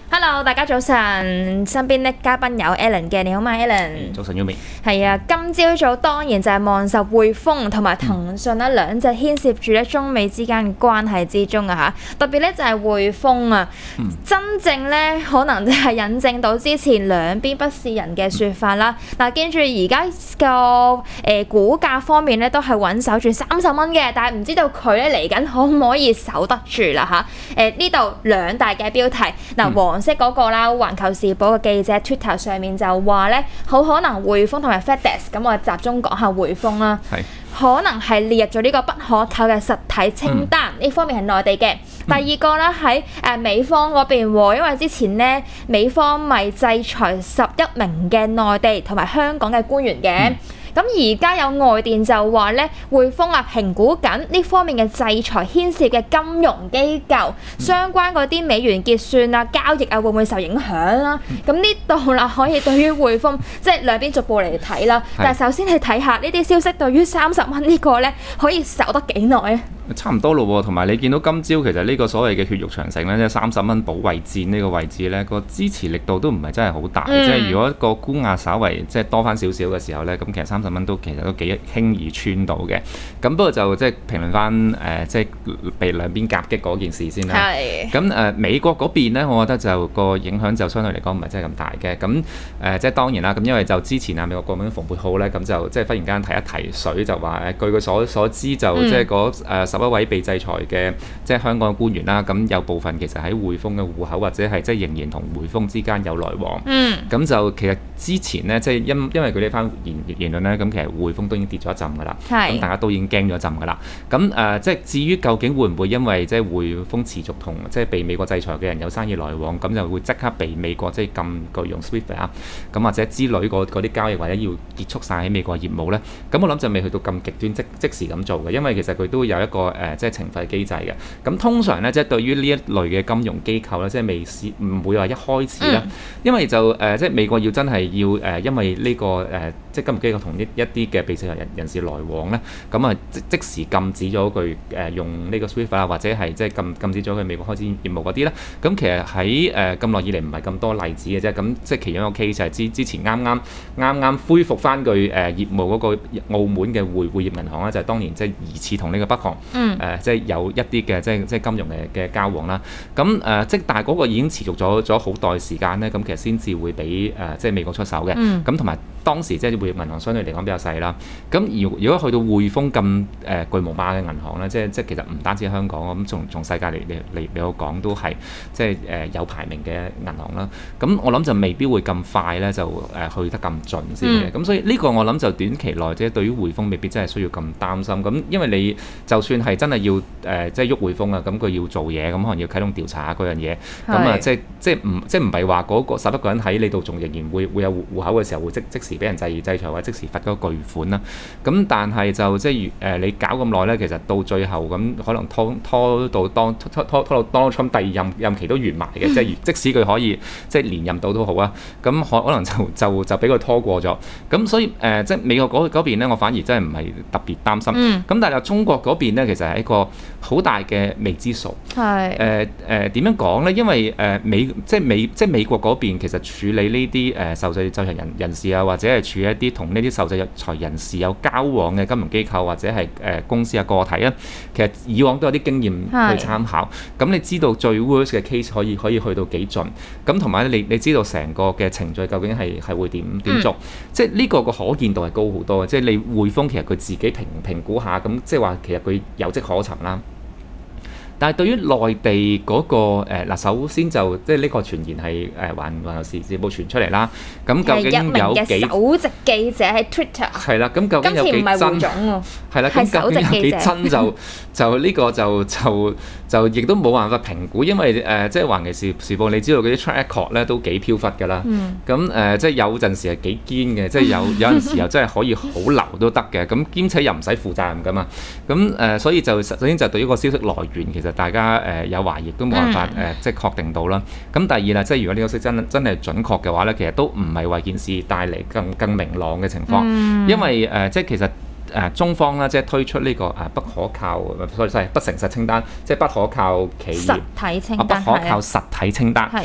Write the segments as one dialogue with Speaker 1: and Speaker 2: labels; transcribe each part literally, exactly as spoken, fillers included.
Speaker 1: Hello， 大家早晨，身邊的嘉賓有 Alan 嘅，你好嘛 Alan？
Speaker 2: 早晨 Yumi。
Speaker 1: 係啊，今朝早當然就係望實匯豐同埋騰訊啦，兩隻牽涉住咧中美之間嘅關係之中啊嚇，特別咧就係匯豐啊，嗯、真正咧可能就係引證到之前兩邊不是人嘅説法啦。嗱、嗯，見住而家個誒股價方面咧都係穩守住三十蚊嘅，但係唔知道佢咧嚟緊可唔可以守得住啦嚇？誒呢度兩大嘅標題，嗱黃色嗰個啦，《環球時報》嘅記者 Twitter 上面就話咧，好可能匯豐同埋 FedEx， 咁我集中講下匯豐啦，
Speaker 2: 係
Speaker 1: 可能係列入咗呢個不可靠嘅實體清單，呢、嗯、方面係內地嘅。第二個咧喺誒美方嗰邊喎，因為之前咧美方咪制裁十一名嘅內地同埋香港嘅官員嘅。嗯咁而家有外電就話咧，匯豐啊評估緊呢方面嘅制裁牽涉嘅金融機構，相關嗰啲美元結算啊、交易啊，會唔會受影響啦？咁呢度啦，可以對於匯豐即係兩邊逐步嚟睇啦。但係首先你睇下呢啲消息對於三十蚊呢個咧，可以守得幾耐啊？
Speaker 2: 差唔多咯喎，同埋你見到今朝其實呢個所謂嘅血肉長城咧，即係三十蚊保衛戰呢個位置咧，個支持力度都唔係真係好大。嗯、即係如果個沽壓稍為即係多翻少少嘅時候咧，咁其實三十蚊都其實都幾輕易穿到嘅。咁不過就即係評論翻誒、呃，即係被兩邊夾擊嗰件事先啦。係。咁誒、呃、美國嗰邊咧，我覺得就個影響就相對嚟講唔係真係咁大嘅。咁誒、呃、即係當然啦，咁因為就之前啊美國國務卿蓬佩奧咧，咁就即係忽然間提一提水，就話誒據佢所所知就、嗯、即係嗰誒十一位被制裁嘅即係香港嘅官員啦，咁有部分其實喺匯豐嘅戶口或者係即係仍然同匯豐之間有來往。嗯。咁就其實之前咧，即係因因為佢呢番言言論咧，咁其實匯豐都已經跌咗一陣㗎啦。係。咁大家都已經驚咗一陣㗎啦。咁誒、呃，即係至於究竟會唔會因為即係匯豐持續同即係被美國制裁嘅人有生意來往，咁就會即刻被美國即係禁據用 Swift 啊，咁或者之類嗰啲交易或者要結束晒喺美國業務咧？咁我諗就未去到咁極端即即時咁做嘅，因為其實佢都有一個誒、呃、即係懲罰機制嘅。咁通常咧，即係對於呢一類嘅金融機構咧，即係未試唔會話一開始咧，嗯、因為就誒、呃、即係美國要真係要誒、呃，因為呢、這個誒、呃、即係金融機構同一一啲嘅被制裁人人士來往咧，咁啊即即時禁止咗佢誒用呢個 Swift 啊，或者係即係禁禁止咗佢美國開展業務嗰啲咧。咁其實喺誒咁耐以嚟唔係咁多例子嘅啫。咁即係其中一個 case 係之之前啱啱啱啱恢復翻佢誒業務嗰個澳門嘅匯匯業銀行咧，就係、是、當年即係疑似同呢個北韓誒、嗯呃、即係有一啲嘅即係即係金融嘅嘅交往啦。咁誒、呃、即係但係嗰個已經持續咗咗好耐時間咧，咁其實先至會俾誒、呃、即係美國出手嘅。咁同埋當時即係匯業銀行相對嚟講比較細啦。咁如如果去到匯豐咁誒巨無霸嘅銀行咧，即係即係其實唔單止香港咁，從從世界嚟嚟嚟嚟講都係即係誒、呃、有排名嘅銀行啦。咁我諗就未必會咁快咧就誒、呃、去得咁盡先嘅。咁、嗯、所以呢個我諗就短期內即係對於匯豐未必真係需要咁擔心。咁因為你就算係真係要誒、呃、即係喐匯豐啊，咁佢要做嘢，咁可能要啟動調查嗰樣嘢。咁啊即係即係唔即係唔係話嗰個十一個人喺你度仲仍然會會有戶口嘅時候會即即時俾人制制裁或者即時罰嗰個巨款啦。咁但係就即係誒、呃、你搞咁耐咧，其實到最後咁可能拖拖到當拖拖拖到 Donald Trump 第二任任期都完埋嘅，即係即使佢可以即係連任到都好啊。咁可可能就就就俾佢拖過咗。咁所以誒、呃、即係美國嗰嗰邊咧，我反而真係唔係特別擔心。咁、嗯、但係中國嗰邊咧，其實係一個好大嘅未知數。係誒誒點樣講咧？因為誒、呃、美即係美即係美國嗰邊其實處理呢啲誒受制裁人人士啊，或者係處理一啲同呢啲受制裁人士有交往嘅金融機構或者係誒、呃、公司啊個體啊，其實以往都有啲經驗去參考。咁你知道最 worst 嘅 case 可以可以去到幾盡？咁同埋你你知道成個嘅程序究竟係係會點點做？嗯、即係呢個個可見度係高好多嘅。即係你匯豐其實佢自己評評估下，咁即係話其實佢有跡可尋啦。但係對於內地嗰、那個嗱、呃，首先就即係呢個傳言係誒環環球時報傳出嚟啦。咁究竟有幾
Speaker 1: 首席記者喺 Twitter
Speaker 2: 係啦？咁究竟有幾真？係啦，咁究竟有幾真就就呢個就就就亦都冇辦法評估，因為誒、呃、即係環球時時報，你知道嗰啲 track record 咧都幾飄忽㗎啦。咁誒、嗯呃、即係有陣時係幾堅嘅，即係有有陣時又真係可以好流都得嘅。咁兼且又唔使負責任㗎嘛。咁誒、呃、所以就首先就對於個消息來源其實。大家誒、呃、有懷疑都冇辦法誒、呃、即係確定到啦。咁第二啦，即係如果呢個消息真真係準確嘅話咧，其實都唔係為件事帶嚟更更明朗嘅情況，嗯、因為誒、呃、即係其實誒、呃、中方啦，即係推出呢、這個誒、呃、不可靠，所以係不誠實清單，即係不可靠企業
Speaker 1: 實體清單，
Speaker 2: 啊、不可靠實體清單。係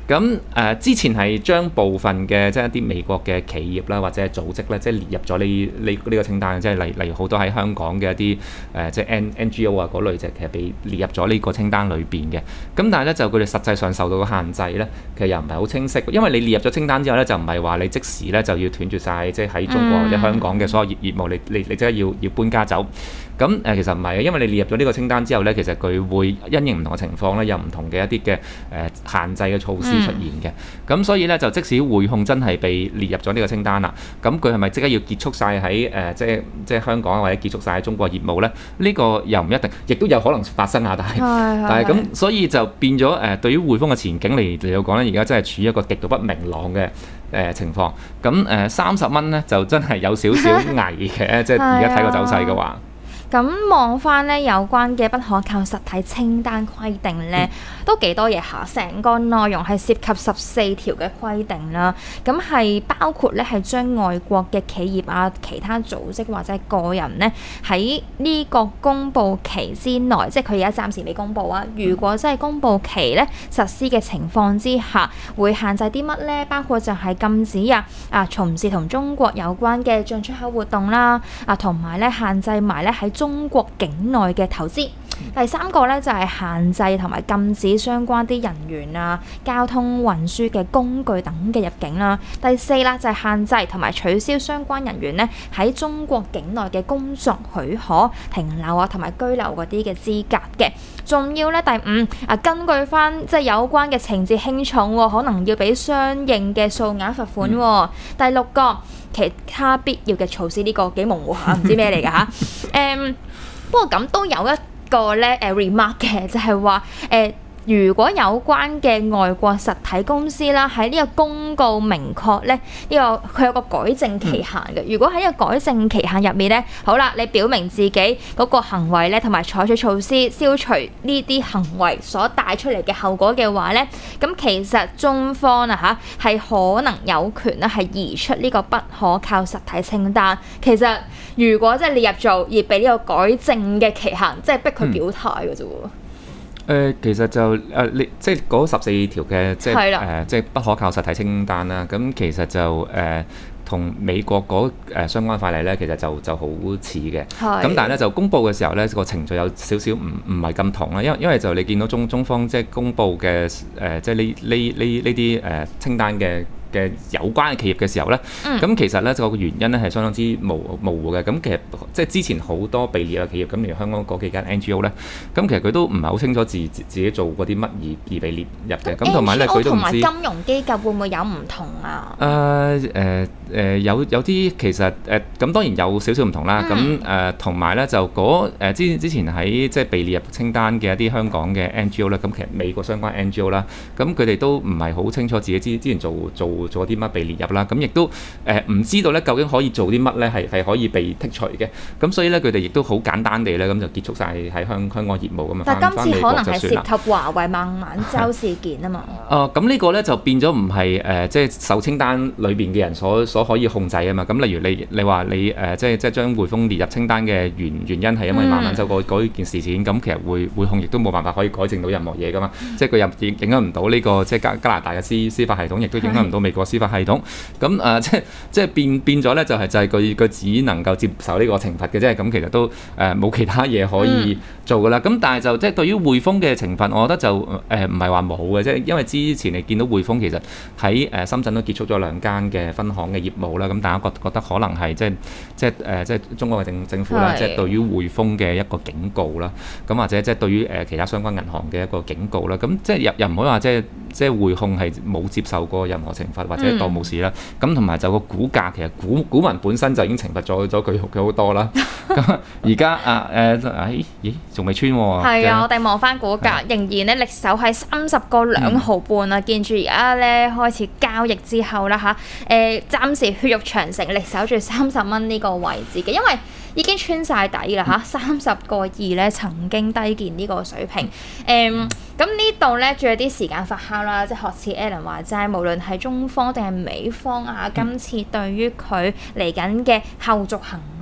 Speaker 2: 咁誒、呃、之前係將部分嘅即係一啲美國嘅企業啦，或者係組織咧，即係列入咗呢呢呢個清單，即係例例如好多喺香港嘅一啲誒、呃、即係 N N G O 啊嗰類，就其實被列入咗呢個清單裏邊嘅。咁但係咧就佢哋實際上受到嘅限制咧，其實又唔係好清晰，因為你列入咗清單之後咧，就唔係話你即時咧就要斷絕晒，即係喺中國或者香港嘅所有業業務，你你你即刻要要搬家走。咁誒、呃、其實唔係嘅，因為你列入咗呢個清單之後咧，其實佢會因應唔同嘅情況咧，有唔同嘅一啲嘅誒限制嘅措施出現嘅。咁、嗯、所以咧就即使匯控真係被列入咗呢個清單啦，咁佢係咪即刻要結束晒喺誒即係即係香港或者結束晒喺中國業務咧？呢、呢個又唔一定，亦都有可能發生啊！但係但係咁，所以就變咗誒、呃、對於匯豐嘅前景嚟嚟到講咧，而家真係處於一個極度不明朗嘅誒、呃、情況。咁誒三十蚊咧就真係有少少危嘅，即係而家睇個走勢嘅話。
Speaker 1: 咁望翻咧有關嘅不可靠實體清單規定咧，嗯、都幾多嘢下。成個內容係涉及十四條嘅規定啦。咁係包括咧係將外國嘅企業啊、其他組織或者個人咧喺呢個公佈期之內，即係佢而家暫時未公佈啊。如果真係公佈期咧實施嘅情況之下，會限制啲乜咧？包括就係禁止啊啊從事同中國有關嘅進出口活動啦，啊同埋咧限制埋咧喺中國境內嘅投資。第三個咧就係、是、限制同埋禁止相關啲人員啊、交通運輸嘅工具等嘅入境啦。第四啦就係、是、限制同埋取消相關人員咧喺中國境內嘅工作許可、停留啊同埋居留嗰啲嘅資格嘅。仲要咧第五啊，根據翻即係有關嘅情節輕重、哦，可能要俾相應嘅數額罰款、哦。嗯、第六個其他必要嘅措施，呢、這個幾模糊嚇，唔知咩嚟㗎嚇。誒、um, 不過咁都有一個咧誒 remark 嘅，就係話誒，如果有關嘅外國實體公司啦，喺呢個公告明確咧，呢、這個佢有個改正期限嘅。如果喺呢個改正期限入面咧，好啦，你表明自己嗰個行為咧，同埋採取措施消除呢啲行為所帶出嚟嘅後果嘅話咧，咁其實中方啊嚇係可能有權咧係移出呢個不可靠實體清單。其實如果即係列入做而俾呢個改正嘅期限，即係逼佢表態嘅啫喎。
Speaker 2: 誒、呃、其實就誒你、呃、即係嗰十四條嘅即係誒的、呃、即係不可靠實體清單啦。咁其實就誒同、呃、美國嗰誒、呃、相關法例咧，其實就就好似嘅。咁的但係咧就公佈嘅時候咧，個程序有少少唔唔係咁同啦。因為因為就你見到中中方即係公佈嘅誒即係呢呢呢呢啲誒清單嘅嘅有關嘅企業嘅時候咧，咁、嗯、其實咧個原因咧係相當之模模糊嘅。咁其實即係之前好多被列嘅企業，咁例如香港嗰幾間 N G O 咧，咁其實佢都唔係好清楚自自己做過啲乜而而被列入嘅。咁同埋咧，佢都唔知。同埋金融機構會唔會有唔同啊？誒誒誒有有啲其實誒咁、呃、當然有少少唔同啦。咁誒同埋咧就嗰誒之之前喺即係被列入清單嘅一啲香港嘅 N G O 咧，咁其實美國相關 N G O 啦，咁佢哋都唔係好清楚自己之之前做做。做啲乜被列入啦，咁亦都誒唔、呃、知道咧究竟可以做啲乜咧，係係可以被剔除嘅。咁所以咧佢哋亦都好簡單地咧咁就結束晒喺香香港業務咁啊。但係今次可能係涉及華為孟晚舟事件啊嘛。哦，咁呢個咧就變咗唔係誒即係受清單裏邊嘅人所所可以控制啊嘛。咁例如你你話你誒、呃、即係即係將匯豐列入清單嘅原原因係因為孟晚舟嗰件事件，咁、嗯、其實匯匯控亦都冇辦法可以改正到任何嘢噶嘛。嗯、即係佢又影影響唔到呢個即係加加拿大嘅司司法系統，亦都影響唔到美國司法系統。咁誒、呃、即係即係變變咗咧，就係、是、就係佢佢只能夠接受呢個懲罰嘅啫。咁其實都誒冇、呃、其他嘢可以做噶啦。咁、嗯、但係就即係對於匯豐嘅懲罰，我覺得就誒唔係話冇嘅，即係因為之前你見到匯豐其實喺誒深圳都結束咗兩間嘅分行嘅業務啦。咁大家覺覺得可能係即係即係誒即係中國嘅政政府啦，是即係對於匯豐嘅一個警告啦。咁或者即係對於誒其他相關銀行嘅一個警告啦。咁即係又又唔可以話即係即係匯控係冇接受過任何懲罰或者當冇事啦。咁同埋就個股價其實股股民本身就已經懲罰咗咗佢佢好多啦。咁而家啊誒誒咦仲未穿喎？係啊，
Speaker 1: 我哋望翻股價仍然咧力守喺三十個兩毫半啊！見住而家咧開始交易之後啦嚇，誒暫時血肉長城力守住三十蚊呢個位置嘅，因為已經穿晒底啦嚇，三十個二咧曾經低見呢個水平。誒咁呢度咧仲有啲時間發酵啦，即係學似 Alan 話齋，無論係中方定係美方啊，今次對於佢嚟緊嘅後續行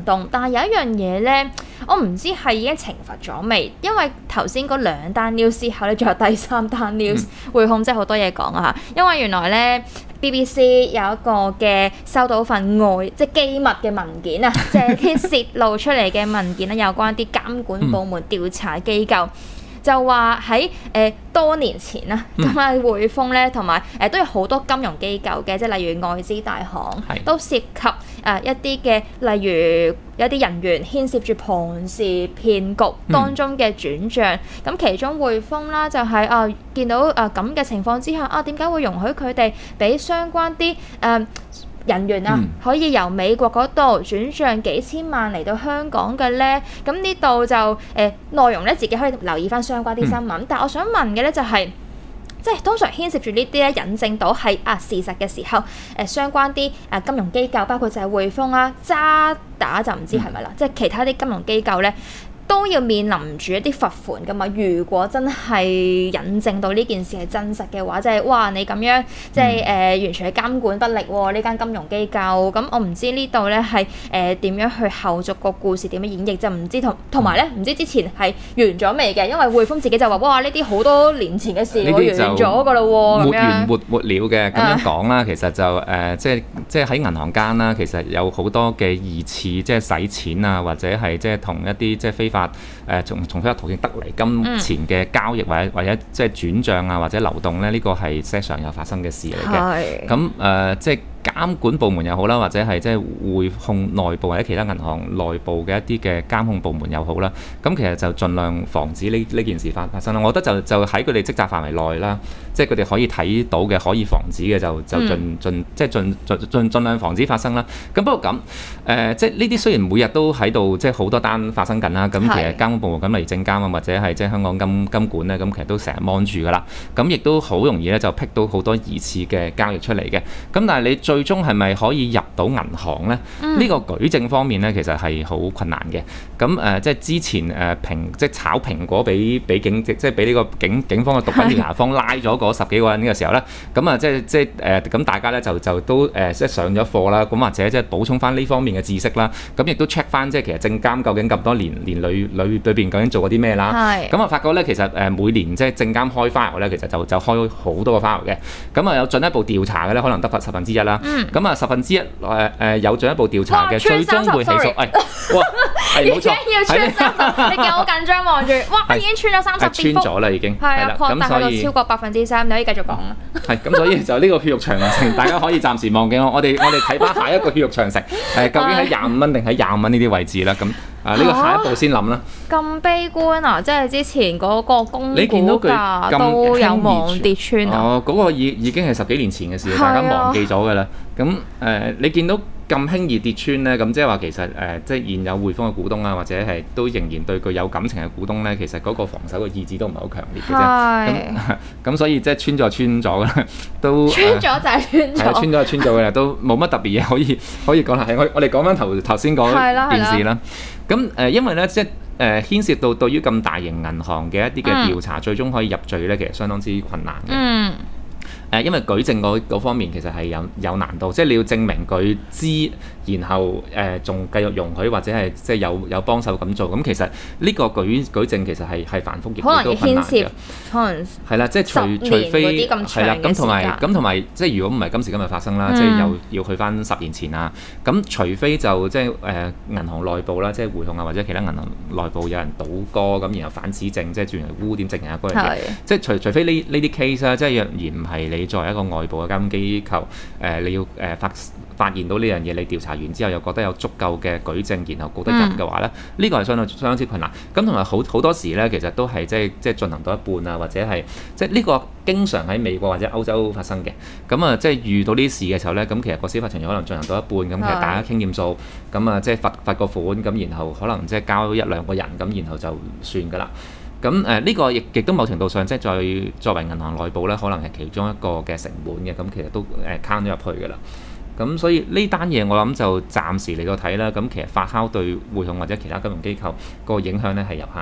Speaker 1: 動，但係有一樣嘢咧，我唔知係已經懲罰咗未，因為頭先嗰兩單 news 之後咧，仲有第三單 news，匯控真係好多嘢講啊嚇，因為原來咧 B B C 有一個嘅收到份外即係機密嘅文件啊，即係啲泄露出嚟嘅文件咧，有關啲監管部門調查機構。就話喺誒多年前啦，咁啊匯豐咧同埋誒都有好多金融機構嘅，即係例如外資大行
Speaker 2: 係
Speaker 1: 都涉及誒、呃、一啲嘅，例如有啲人員牽涉住龐氏騙局當中嘅轉帳，咁、嗯、其中匯豐啦就係、是、啊、呃、見到誒咁嘅情況之下啊，點解會容許佢哋俾相關啲誒、呃人員啊，嗯、可以由美國嗰度轉帳幾千萬嚟到香港嘅咧，咁呢度就誒、呃、內容咧自己可以留意翻相關啲新聞。嗯、但係我想問嘅咧就係、是，即係通常牽涉住呢啲咧引證到係啊事實嘅時候，誒、呃、相關啲誒金融機構，包括就係匯豐啦、渣打就唔知係咪啦，嗯、即係其他啲金融機構咧。都要面臨住一啲罰款㗎嘛。如果真係引證到呢件事係真實嘅話，即係哇你咁樣即係誒、呃、完全係監管不力喎呢間金融機構。咁我唔知呢度咧係誒點樣去後續個故事點樣演繹，就唔知同同埋咧唔知之前係完咗未嘅，因為匯豐自己就話哇呢啲好多年前嘅事我完咗㗎啦喎，
Speaker 2: 沒完沒沒了嘅咁樣講啦。其實就誒、呃、即係即係喺銀行間啦，其實有好多嘅疑似即係洗錢啊，或者係即係同一啲即係非法。誒從從非法途徑得嚟金錢嘅交易，或者或者即係轉帳啊，或者流動咧，呢、這個係實際上有發生嘅事嚟嘅。咁誒、呃、即係監管部門又好啦，或者係即係匯控內部或者其他銀行內部嘅一啲嘅監控部門又好啦。咁其實就盡量防止呢呢件事發發生啦。我覺得就就喺佢哋職責範圍內啦，即係佢哋可以睇到嘅、可以防止嘅就就盡盡即係盡盡盡盡量防止發生啦。咁不過咁誒、呃，即係呢啲雖然每日都喺度即係好多單發生緊啦。咁其實監管部門咁例如證監啊，或者係即係香港金金管咧，咁其實都成日 mon 住㗎啦。咁亦都好容易咧就 pick 到好多疑似嘅交易出嚟嘅。咁但係你最終係咪可以入到銀行咧？呢、嗯、個舉證方面咧，其實係好困難嘅。咁誒、呃，即係之前誒、呃、蘋即係炒蘋果俾俾警即係俾呢個警警方嘅毒品調查方拉咗嗰十幾個人嘅時候咧，咁啊即係即係誒咁大家咧就就都誒、呃、即係上咗課啦。咁或者即係補充翻呢方面嘅知識啦。咁亦都 check 翻即係其實證監究竟咁多年年裏裏裏邊究竟做過啲咩啦？咁啊是發覺咧，其實誒每年即係證監開 file 咧，其實就就開好多個 file 嘅。咁啊有進一步調查嘅咧，可能得翻十分之一啦。咁、嗯、啊十分之一誒誒、呃、有進一步調查嘅，最終會起訴。誒、哎，哇，係冇錯，
Speaker 1: 要穿三十，你見我緊張望住，哇，已經穿咗三十跌幅，
Speaker 2: 穿咗啦已經。係
Speaker 1: 啊，擴大到超過百分之三，你可以繼續講啦。
Speaker 2: 係咁，所以就呢個血肉長城，大家可以暫時忘記我。我哋我哋睇翻下一個血肉長城，誒究竟喺廿五蚊定喺廿五蚊呢啲位置啦？咁。啊！呢、這個下一步先諗啦。咁、啊、悲觀啊！即係之前嗰個公股價都有望跌穿啊。哦，嗰、那個已已經係十幾年前嘅事，大家忘記咗㗎啦。咁誒、呃，你見到咁輕易跌穿咧，咁即係話其實誒、呃，即係現有匯豐嘅股東啊，或者係都仍然對佢有感情嘅股東咧，其實嗰個防守嘅意志都唔係好強烈嘅啫。咁咁所以即係穿咗就穿咗啦，都穿咗就係穿咗。係、呃、穿咗就穿咗嘅啦，都冇乜特別嘢可以可以講啦。係我我哋講翻頭頭先講件事啦。咁誒、呃，因為咧，即係誒、呃、牽涉到對於咁大型銀行嘅一啲嘅調查，嗯、最終可以入罪咧，其實相當之困難嘅。嗯。誒、呃，因為舉證嗰方面其實係有有難度，即係你要證明佢知，然後誒仲、呃、繼續容許或者係即係有有幫手咁做，咁其實呢個舉舉證其實係係繁複亦都困難嘅。可能牽涉，可能係啦，即係除除非係啦，咁同埋咁同埋即係如果唔係今時今日發生啦，嗯、即係又要去翻十年前啊，咁除非就即係誒、呃、銀行內部啦，即係匯控啊或者其他銀行內部有人倒戈咁，然後反指證，即係轉為污點證人啊嗰樣嘢，即係除除非呢呢啲 case 啦，即係若然唔係你。你作為一個外部嘅監管機構，誒、呃、你要誒、呃、發發現到呢樣嘢，你調查完之後又覺得有足夠嘅舉證，然後告得入嘅話咧，呢、嗯、個係相當相當之困難。咁同埋好好多時咧，其實都係即係即係進行到一半啊，或者係即係呢個經常喺美國或者歐洲發生嘅。咁啊，即係遇到呢啲事嘅時候咧，咁其實個司法程序可能進行到一半，咁其實大家傾掂數，咁啊即係罰罰個款，咁然後可能即係交一兩個人，咁然後就算㗎啦。咁誒呢個亦亦都某程度上即係再作為銀行內部咧，可能係其中一個嘅成本嘅，咁其實都誒攤咗入去㗎啦。咁所以呢單嘢我諗就暫時嚟到睇啦。咁其實發酵對匯控或者其他金融機構個影響咧係有限嘅。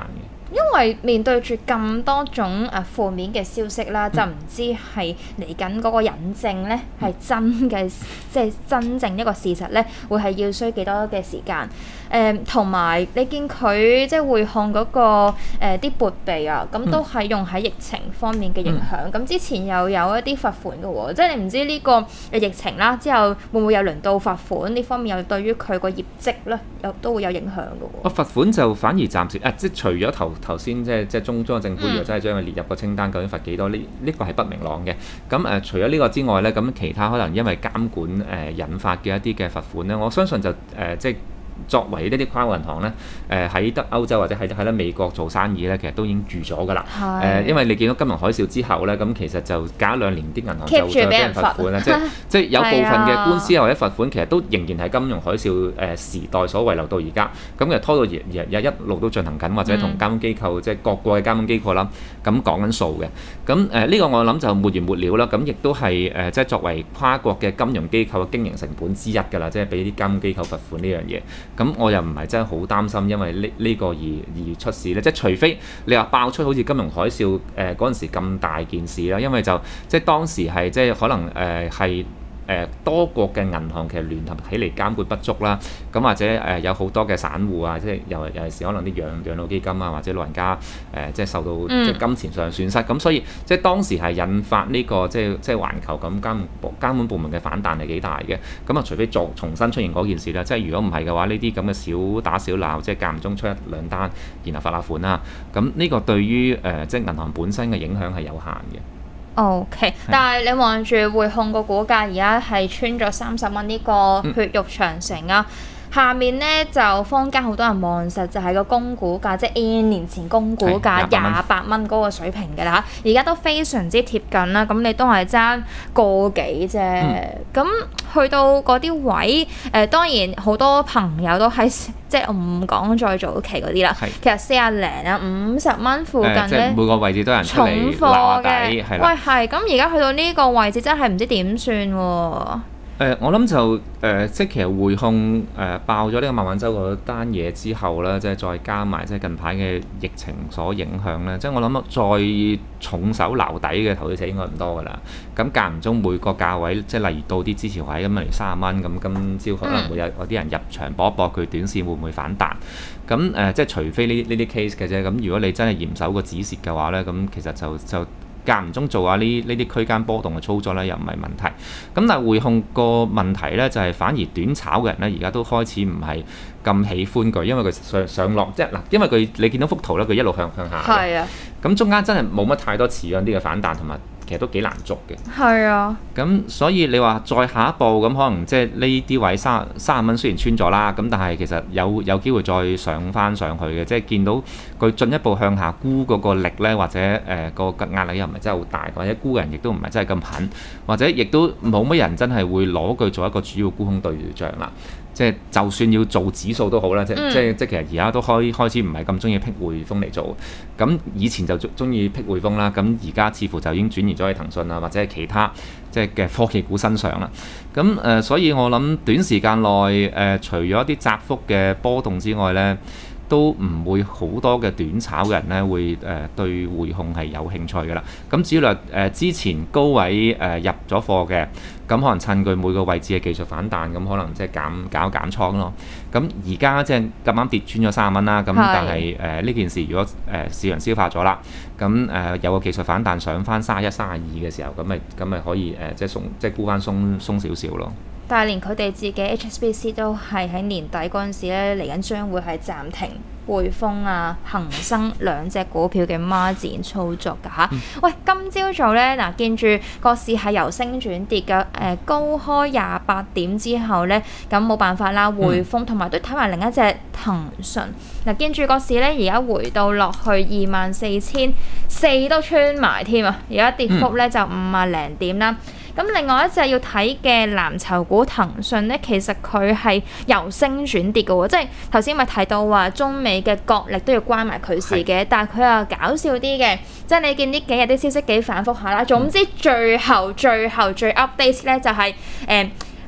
Speaker 1: 因為面對住咁多種誒負面嘅消息啦，嗯、就唔知係嚟緊嗰個引證咧係真嘅，即係真正一個事實咧，會係要需幾多嘅時間？誒同埋你見佢即係匯控嗰個啲、呃、撥備啊，咁都係用喺疫情方面嘅影響。咁、嗯、之前又有一啲罰款嘅喎，即係你唔知呢個疫情啦之後會唔會有輪到罰款呢方面，又對於佢個業績咧又都會有影響嘅喎。啊，
Speaker 2: 罰款就反而暫時誒、啊，即係除咗頭頭先即係即係中中國政府如果真係將佢列入個清單，究竟罰幾多？呢呢個係不明朗嘅。咁誒、呃，除咗呢個之外咧，咁其他可能因為監管誒、呃、引發嘅一啲嘅罰款咧，我相信就誒、呃、即係。作為呢啲跨國銀行咧，誒、呃、喺得歐洲或者喺喺得美國做生意咧，其實都已經預咗㗎啦。誒、呃，因為你見到金融海嘯之後咧，咁其實就隔一兩年啲銀行就會俾人罰款啦。即係即係有部分嘅官司或者罰款，其實都仍然係金融海嘯誒、呃、時代所遺留到而家。咁其實拖到而而而一路都進行緊，或者同監管機構、嗯、即係各國嘅監管機構啦，咁講緊數嘅。咁誒呢個我諗就沒完沒了啦。咁亦都係誒、呃、即係作為跨國嘅金融機構嘅經營成本之一㗎啦，即係俾啲監管機構罰款呢樣嘢。咁我又唔係真係好擔心，因為呢呢個而而出事咧，即係除非你話爆出好似金融海嘯誒嗰陣時咁大件事啦，因為就即係當時係即係可能誒係誒多國嘅銀行其實聯合起嚟監管不足啦，咁或者誒、呃、有好多嘅散戶啊，即係尤尤其是可能啲養養老基金啊，或者老人家誒、呃、即係受到即係金錢上嘅損失，咁、嗯、所以即係當時係引發呢、這個即係即係環球咁監監管部門嘅反彈係幾大嘅，咁啊除非再重新出現嗰件事啦，即係如果唔係嘅話，呢啲咁嘅小打小鬧，即係間唔中出一兩單，然後罰下款啦，咁呢個對於誒、呃、即係銀行本身嘅影響係有限嘅。
Speaker 1: O、okay, K， 但係你望住匯控個股價而家係穿咗三十蚊呢個血肉長城啊！嗯、下面咧就坊間好多人望實就係個供股價，即係 N 年前供股價廿八蚊嗰個水平嘅啦嚇，而家都非常之貼近啦。咁你都係爭個幾啫。咁、嗯、去到嗰啲位，誒、呃、當然好多朋友都喺即係我唔講再早期嗰啲啦。其實四廿零啊五十蚊附近咧、呃，即係
Speaker 2: 每個位置都有人出嚟撈底，係啦。
Speaker 1: 喂，係咁而家去到呢個位置真係唔知點算喎。
Speaker 2: 誒、呃，我諗就誒、呃，即係其實匯控誒、呃、爆咗呢個孟晚舟嗰單嘢之後咧，即係再加埋即係近排嘅疫情所影響咧，即係我諗再重手撈底嘅投資者應該唔多㗎啦。咁間唔中每個價位，即係例如到啲支持位咁，例如三十蚊咁，今朝可能會有有啲人入場搏一搏佢短線會唔會反彈。咁誒、呃，即係除非呢呢啲 case 嘅啫。咁如果你真係嚴守個止蝕嘅話咧，咁其實就就。間唔中做下呢呢啲區間波動嘅操作咧，又唔係問題。咁但係匯控個問題咧，就係、是、反而短炒嘅人咧，而家都開始唔係咁喜歡佢，因為佢上上落即係嗱，因為佢你見到幅圖咧，佢一路向向下嘅。係啊。咁中間真係冇乜太多似樣啲嘅反彈，同埋其實都幾難捉嘅。係啊。咁所以你話再下一步咁，可能即係呢啲位三三十蚊雖然穿咗啦，咁但係其實有有機會再上翻上去嘅，即係見到佢進一步向下沽嗰個力咧，或者誒、呃嗰個壓力又唔係真係好大，或者沽嘅人亦都唔係真係咁狠，或者亦都冇乜人真係會攞佢做一個主要沽空對象啦。即係就算要做指數都好啦，即係即係即係其實而家都開開始唔係咁中意辟匯豐嚟做，咁以前就中中意辟匯豐啦，咁而家似乎就已經轉移咗去騰訊啊或者係其他即係嘅科技股身上啦。咁誒、呃，所以我諗短時間內誒、呃，除咗一啲窄幅嘅波動之外咧，都唔會好多嘅短炒嘅人咧會誒、呃、對匯控係有興趣嘅啦。咁至於話誒之前高位誒、呃、入咗貨嘅。咁可能趁佢每個位置嘅技術反彈，咁可能即係減搞減倉咯。咁而家即係咁啱跌穿咗三十蚊啦。咁但係誒呢件事如果誒、呃、市場消化咗啦，咁誒、呃、有個技術反彈上翻三十一、三十二嘅時候，咁咪咁咪可以誒、呃、即係鬆即係沽翻鬆鬆少少咯。
Speaker 1: 但係連佢哋自己 H S B C 都係喺年底嗰陣時咧，嚟緊將會係暫停匯豐啊、恒生兩隻股票嘅孖展操作㗎嚇。嗯、喂，今朝早咧嗱，見住個市係由升轉跌嘅，誒、呃、高開廿八點之後咧，咁冇辦法啦，匯豐同埋都睇埋另一隻騰訊嗱，見住個市咧而家回到落去二萬四千四都穿埋添啊，而家跌幅咧就五啊零點啦。咁另外一隻要睇嘅藍籌股騰訊咧，其實佢係由升轉跌嘅喎，即係頭先咪提到話中美嘅角力都要關埋佢事嘅，是但係佢又搞笑啲嘅，即係你見呢幾日啲消息幾反覆下啦。總之最後最後最 update 咧就係、是、誒。呃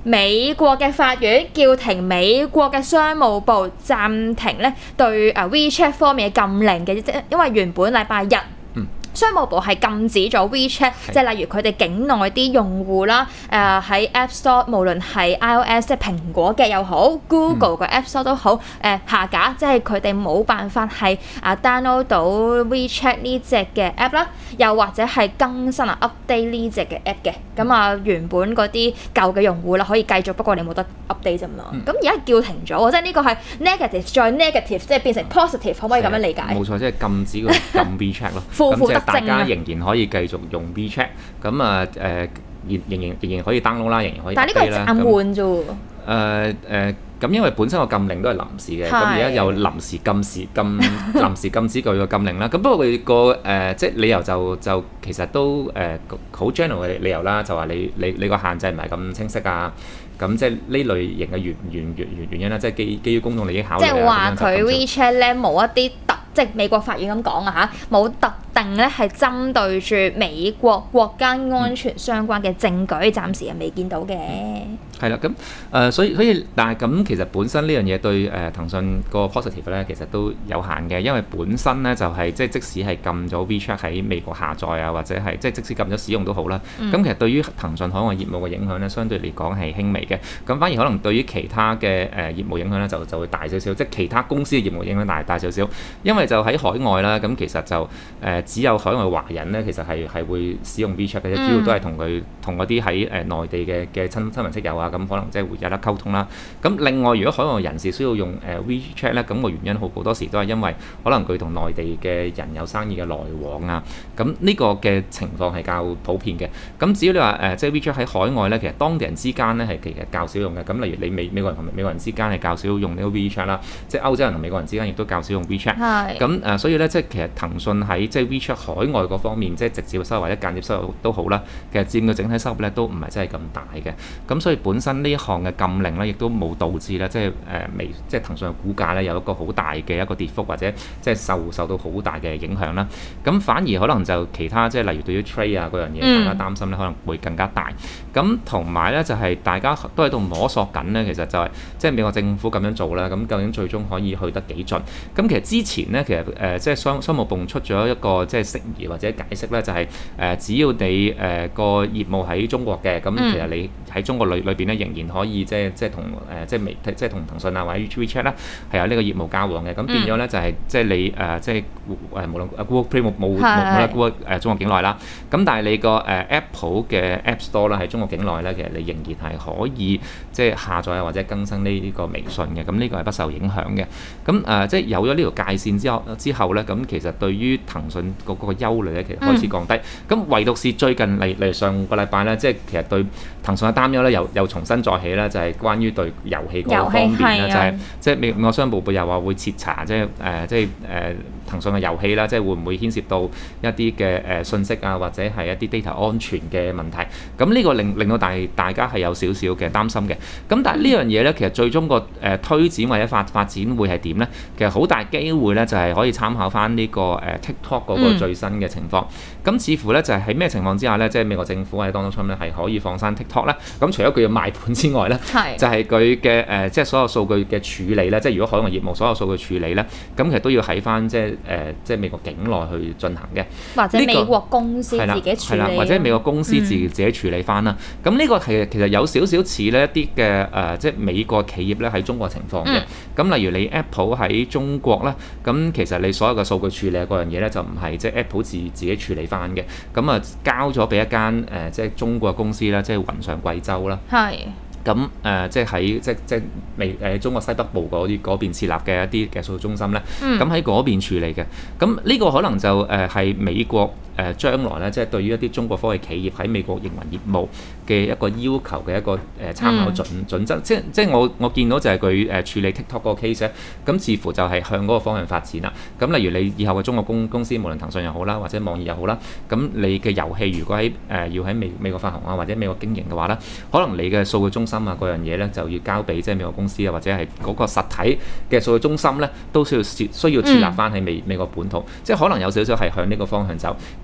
Speaker 1: 美國嘅法院叫停美國嘅商務部暫停咧對誒 WeChat 方面嘅禁令嘅，即因為原本禮拜日。商務部係禁止咗 WeChat，即係例如佢哋境內啲用戶啦，誒、呃、喺 App Store 無論係 iOS 即係蘋果嘅又好 ，Google 嘅 App Store 都好，誒、呃、下架，即係佢哋冇辦法係啊 download 到 WeChat 呢隻嘅 app 啦，又或者係更新啊 update 呢隻嘅 app 嘅。咁啊原本嗰啲舊嘅用戶啦可以繼續，不過你冇得 update 啫嘛。咁而家叫停咗喎，即係呢個係 negative 再 negative， 即係變成 positive，可唔可以咁樣理解？
Speaker 2: 冇錯，即係禁止個禁 WeChat 咯。負負得正啊！大家仍然可以繼續用 WeChat，咁啊誒，仍仍然仍然可以 download 啦，仍然可以 update 啦。但係呢個係暫緩啫喎。誒誒，咁因為本身個禁令都係臨時嘅，咁而家又臨時禁止禁臨時禁止佢個禁令啦。咁不過佢個誒即係理由就就其實都誒好 general 嘅理由啦，就話你你你個限制唔係咁清晰啊。咁即係呢類型嘅原原原原因啦，即係基基於公眾利益考慮啊。即係話佢 WeChat 咧冇一啲特，即係美國法院咁講啊嚇，冇特定咧係針對住美國國家安全相關嘅證據，暫時係未見到嘅。係啦，咁誒，所以所以，但係咁其實本身呢樣嘢對誒騰訊個 positive 咧，其實都有限嘅，因為本身咧就係即係即使係禁咗 WeChat 喺美國下載啊，或者係即係即使禁咗使用都好啦。咁、嗯、其實對於騰訊海外業務嘅影響咧，相對嚟講係輕微嘅。咁反而可能對於其他嘅誒業務影響咧，就就會大少少，即係其他公司嘅業務影響大大少少。因為就喺海外啦，咁其實就誒、呃、只有海外華人咧，其實係係會使用 WeChat 嘅啫，主要都係同佢同嗰啲喺誒內地嘅嘅親親朋戚友啊。咁可能即係會有得溝通啦。咁另外，如果海外人士需要用誒 WeChat 咧，咁個原因好好多時都係因為可能佢同內地嘅人有生意嘅來往啊。咁呢個嘅情況係較普遍嘅。咁至於你話誒、呃，即係 WeChat 喺海外咧，其實當地人之間咧係其實較少用嘅。咁例如你美美國人同美國人之間係較少用呢個 WeChat 啦，即係歐洲人同美國人之間亦都較少用 WeChat。係。咁誒，所以咧即係其實騰訊喺即係 WeChat 海外嗰方面，即係直接嘅收入或者間接收入都好啦，其實佔嘅整體收入咧都唔係真係咁大嘅。咁所以本身呢一項嘅禁令咧，亦都冇導致咧，即係誒微即係騰訊嘅股價咧有一個好大嘅一個跌幅，或者即係受受到好大嘅影響啦。咁反而可能就其他即係例如對於 trade 啊嗰樣嘢大家擔心咧，可能會更加大。咁同埋咧就係、是、大家都喺度摸索緊咧，其實就係、是、即係美國政府咁樣做啦。咁究竟最終可以去得幾盡？咁其實之前咧，其實誒、呃、即係商商務部出咗一個即係釋義或者解釋咧，就係、是、誒、呃、只要你誒、呃、個業務喺中國嘅，咁其實你喺中國裏裏邊咧仍然可以即係即係同誒即係微即係同騰訊啊或者 WeChat 咧係有呢個業務交往嘅。咁變咗咧就係、是、即係你誒、呃、即係誒無論 Google Play 冇冇冇 Google 誒中國境內啦。咁但係你個誒、呃、Apple 嘅 App Store 啦喺中國境內咧，其實你仍然係可以即係下載啊或者更新呢個微信嘅。咁呢個係不受影響嘅。咁誒、呃、即係有咗呢條界線之後之後咧，咁其實對於騰訊嗰個憂慮咧，其實開始降低。咁、嗯、唯獨是最近嚟嚟上個禮拜咧，即係其實對騰訊嘅擔憂咧，又又重新再起啦，就係、是、關於對遊戲嗰個方面啦，就係即係美國商務部又話會徹查，即係誒即係誒騰訊嘅遊戲啦，即係會唔會牽涉到一啲嘅誒信息啊，或者係一啲 data 安全嘅問題。咁呢個令令到大大家係有少少嘅擔心嘅。咁但係呢樣嘢咧，其實最終個誒推展或者發發展會係點咧？其實好大機會咧，就係可以參考翻呢個誒 TikTok 嗰個最新嘅情況。咁、嗯、似乎咧就係喺咩情況之下咧，即係美國政府或者 Donald Trump 咧係可以放生 TikTok 咧？咁除咗佢要賣盤之外咧，就係佢嘅誒即係所有數據嘅處理咧，即係如果海外業務所有數據處理咧，咁其實都要喺翻即係誒即係美國境內去進行嘅，或者美國公司自己處理，係啦，或者美國公司自己自己處理翻啦。咁呢、嗯、個係其實有少少似呢一啲嘅誒，即係美國企業咧喺中國情況嘅。咁、嗯、例如你 Apple 喺中國咧，咁其實你所有嘅數據處理嗰樣嘢咧，就唔係即係 Apple 自自己處理翻嘅，咁啊交咗俾一間誒、呃、即係中國公司啦，即係雲上貴州啦。係。咁誒、呃，即係喺即即未誒中國西北部嗰啲嗰邊設立嘅一啲嘅數據中心咧，咁喺嗰邊處理嘅。咁呢個可能就誒係、呃、美國誒、呃、將來咧，即係對於一啲中國科技企業喺美國營運業務嘅一個要求嘅一個誒、呃、參考準、嗯、準則。即即我我見到就係佢誒處理 TikTok 嗰個 case 咧，咁似乎就係向嗰個方向發展啦。咁例如你以後嘅中國公公司，無論騰訊又好啦，或者網易又好啦，咁你嘅遊戲如果喺誒、呃、要喺美美國發行啊，或者美國經營嘅話咧，可能你嘅數據中心啊嗰樣嘢咧就要交俾即係美國公司啊，或者係嗰個實體嘅數據中心咧，都需要設需要設立翻喺美美國本土，嗯、即係可能有少少係向呢個方向走。咁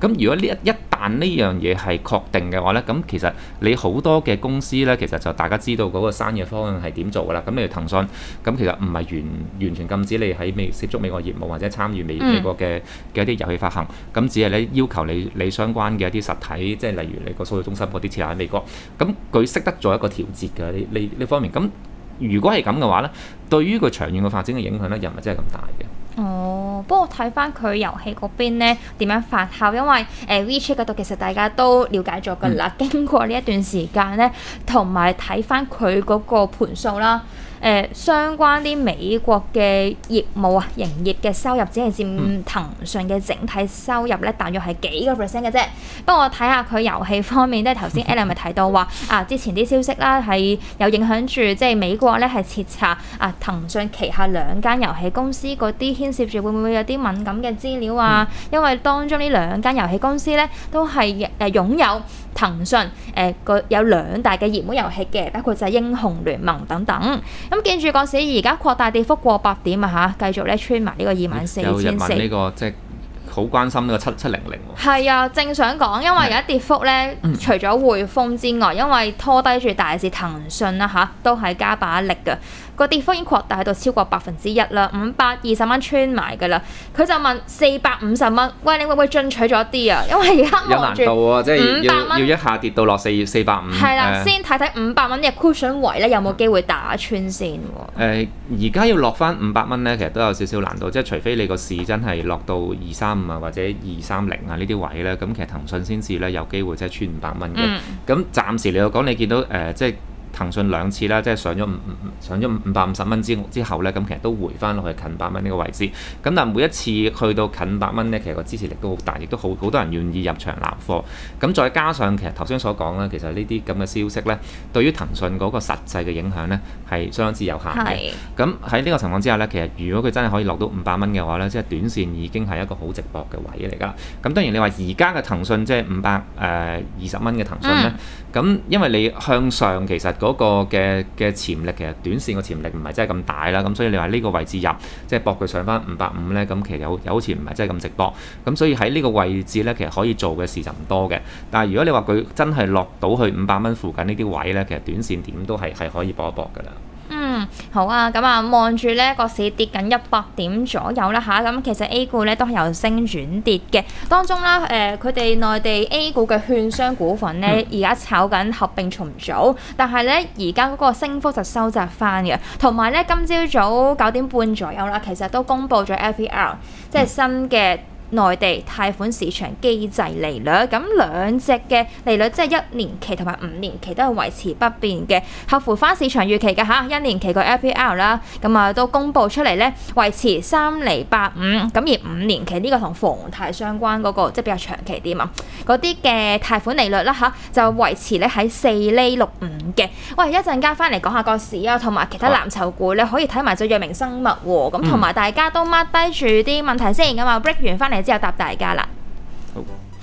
Speaker 2: 咁如果呢一一旦呢樣嘢係確定嘅話咧，咁其實你好多嘅公司咧，其實就大家知道嗰個生意方向係點做㗎啦。咁例如騰訊，咁其實唔係完完全禁止你喺美涉足美國業務或者參與美美國嘅嘅一啲遊戲發行，咁只係咧要求你你相關嘅一啲實體，即係例如你個數據中心嗰啲設喺美國，咁佢識得做一個調節嘅呢呢呢方面。咁如果係咁嘅話咧，對於佢長遠嘅發展嘅影響咧，又唔係真係咁大嘅。
Speaker 1: 哦，不過睇翻佢遊戲嗰邊咧點樣發酵，因為誒、呃、WeChat 嗰度其實大家都了解咗㗎啦。嗯、經過呢一段時間咧，同埋睇翻佢嗰個盤數啦。誒、呃、相關啲美國嘅業務啊，營業嘅收入只係佔騰訊嘅整體收入咧，大約係幾個 percent 嘅啫。不過我睇下佢遊戲方面咧，頭先 Alan 咪提到話啊，之前啲消息啦係有影響住，即係美國咧係徹查啊騰訊旗下兩間遊戲公司嗰啲牽涉住會唔會有啲敏感嘅資料啊？嗯、因為當中呢兩間遊戲公司咧都係誒擁有騰訊誒個有兩大嘅熱門遊戲嘅，包括就係英雄聯盟等等。咁記住嗰時，而家擴大跌幅過百點啊嚇，繼續咧穿埋呢個二萬四千四。有人問呢個
Speaker 2: 即係好關心呢個七七零零喎。
Speaker 1: 係啊，正想講，因為而家跌幅咧，嗯、除咗匯豐之外，因為拖低住大市騰訊啦嚇，都係加把力嘅。個跌幅已經擴大到超過百分之一啦，五百二十蚊穿埋㗎啦。佢就問四百五十蚊，喂，你會唔會進取咗啲啊？因為而家望住
Speaker 2: 有難度啊，即係要要一下跌到落四四百五。
Speaker 1: 係啦，呃、先睇睇五百蚊嘅 cushion 位咧，有冇機會打穿先喎？
Speaker 2: 誒，而家要落翻五百蚊咧，其實都有少少難度，即係除非你個市真係落到二三五啊，或者二三零啊呢啲位咧，咁其實騰訊先至咧有機會即係穿五百蚊嘅。咁、嗯、暫時嚟講，你見到誒、呃、即係。騰訊兩次啦，即係上咗五上咗五百五十蚊之之後咧，咁其實都回翻落去近百蚊呢個位置。咁但係每一次去到近百蚊咧，其實個支持力都好大，亦都好好多人願意入場攬貨。咁再加上其實頭先所講啦，其實呢啲咁嘅消息咧，對於騰訊嗰個實際嘅影響咧係相當之有限嘅。咁喺呢個情況之下咧，其實如果佢真係可以落到五百蚊嘅話咧，即係短線已經係一個好值博嘅位嚟㗎。咁當然你話而家嘅騰訊即係五百誒二十蚊嘅騰訊咧，咁、嗯、因為你向上其實嗰個嘅嘅潛力其實短線個潛力唔係真係咁大啦，咁所以你話呢個位置入即係搏佢上翻五百五咧，咁其實有有好似唔係真係咁直博，咁所以喺呢個位置咧，其實可以做嘅事就唔多嘅。但係如果你話佢真係落到去五百蚊附近呢啲位咧，其實短線點都係係可以搏一搏㗎啦。
Speaker 1: 嗯，好啊，咁啊望住咧個市跌緊一百點左右啦嚇，咁其實 A 股咧都係由升轉跌嘅，當中啦誒佢哋內地 A 股嘅券商股份咧而家炒緊合併重組，但係咧而家嗰個升幅就收窄翻嘅，同埋咧今朝早九點半左右啦，其實都公布咗 F E R， 即係新嘅內地貸款市場機制利率，咁兩隻嘅利率即係一年期同埋五年期都係維持不變嘅，合乎翻市場預期嘅嚇。一年期個 F E R 啦，咁啊都公布出嚟咧，維持三厘八五，咁而五年期呢個同房貸相關嗰、那個即係比較長期啲嘛，嗰啲嘅貸款利率啦嚇就維持咧喺四厘六五嘅。喂，一陣間翻嚟講下個市啊，同埋其他藍籌股咧可以睇埋隻藥明生物喎，咁同埋大家都 mark 低住啲問題先，咁啊 break 完翻嚟之後答大家啦。好。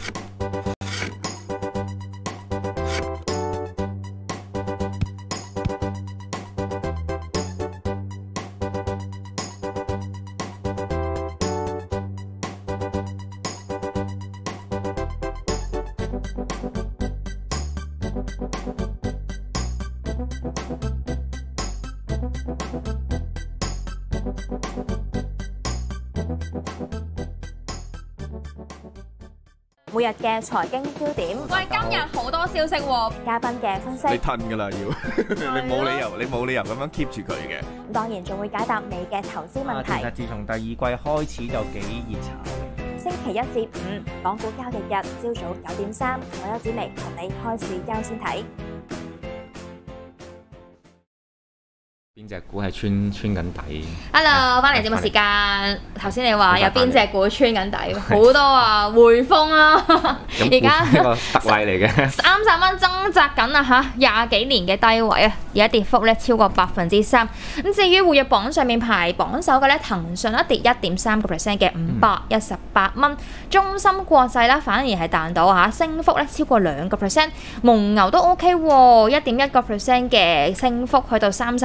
Speaker 3: 每日嘅財經焦點，
Speaker 1: 喂，今日好多消息喎，
Speaker 3: 嘉賓嘅分析，
Speaker 4: 你褪㗎啦要，你冇理由，你冇理由咁樣 keep 住佢嘅。
Speaker 3: 當然仲會解答你嘅投資問題。
Speaker 5: 其實自從第二季開始就幾熱炒。
Speaker 3: 星期一至五，港股交易日，朝早九點三，我邱子薇同你開市優先睇。
Speaker 2: 邊隻股係穿穿緊底
Speaker 1: ？Hello， 翻嚟節目時間。頭先你話有邊隻股穿緊底？好多啊，匯豐啦，而家
Speaker 2: 一個特例嚟嘅。
Speaker 1: 三十蚊掙扎緊啊嚇，廿幾年嘅低位啊，而家跌幅咧超過百分之三。咁至於活躍榜上面排榜首嘅咧，騰訊一跌一點三個 percent 嘅五百一十八蚊。中芯國際啦，反而係彈到嚇，升幅咧超過兩個 percent。蒙牛都 OK 喎，一點一個 percent 嘅升幅去到三十五個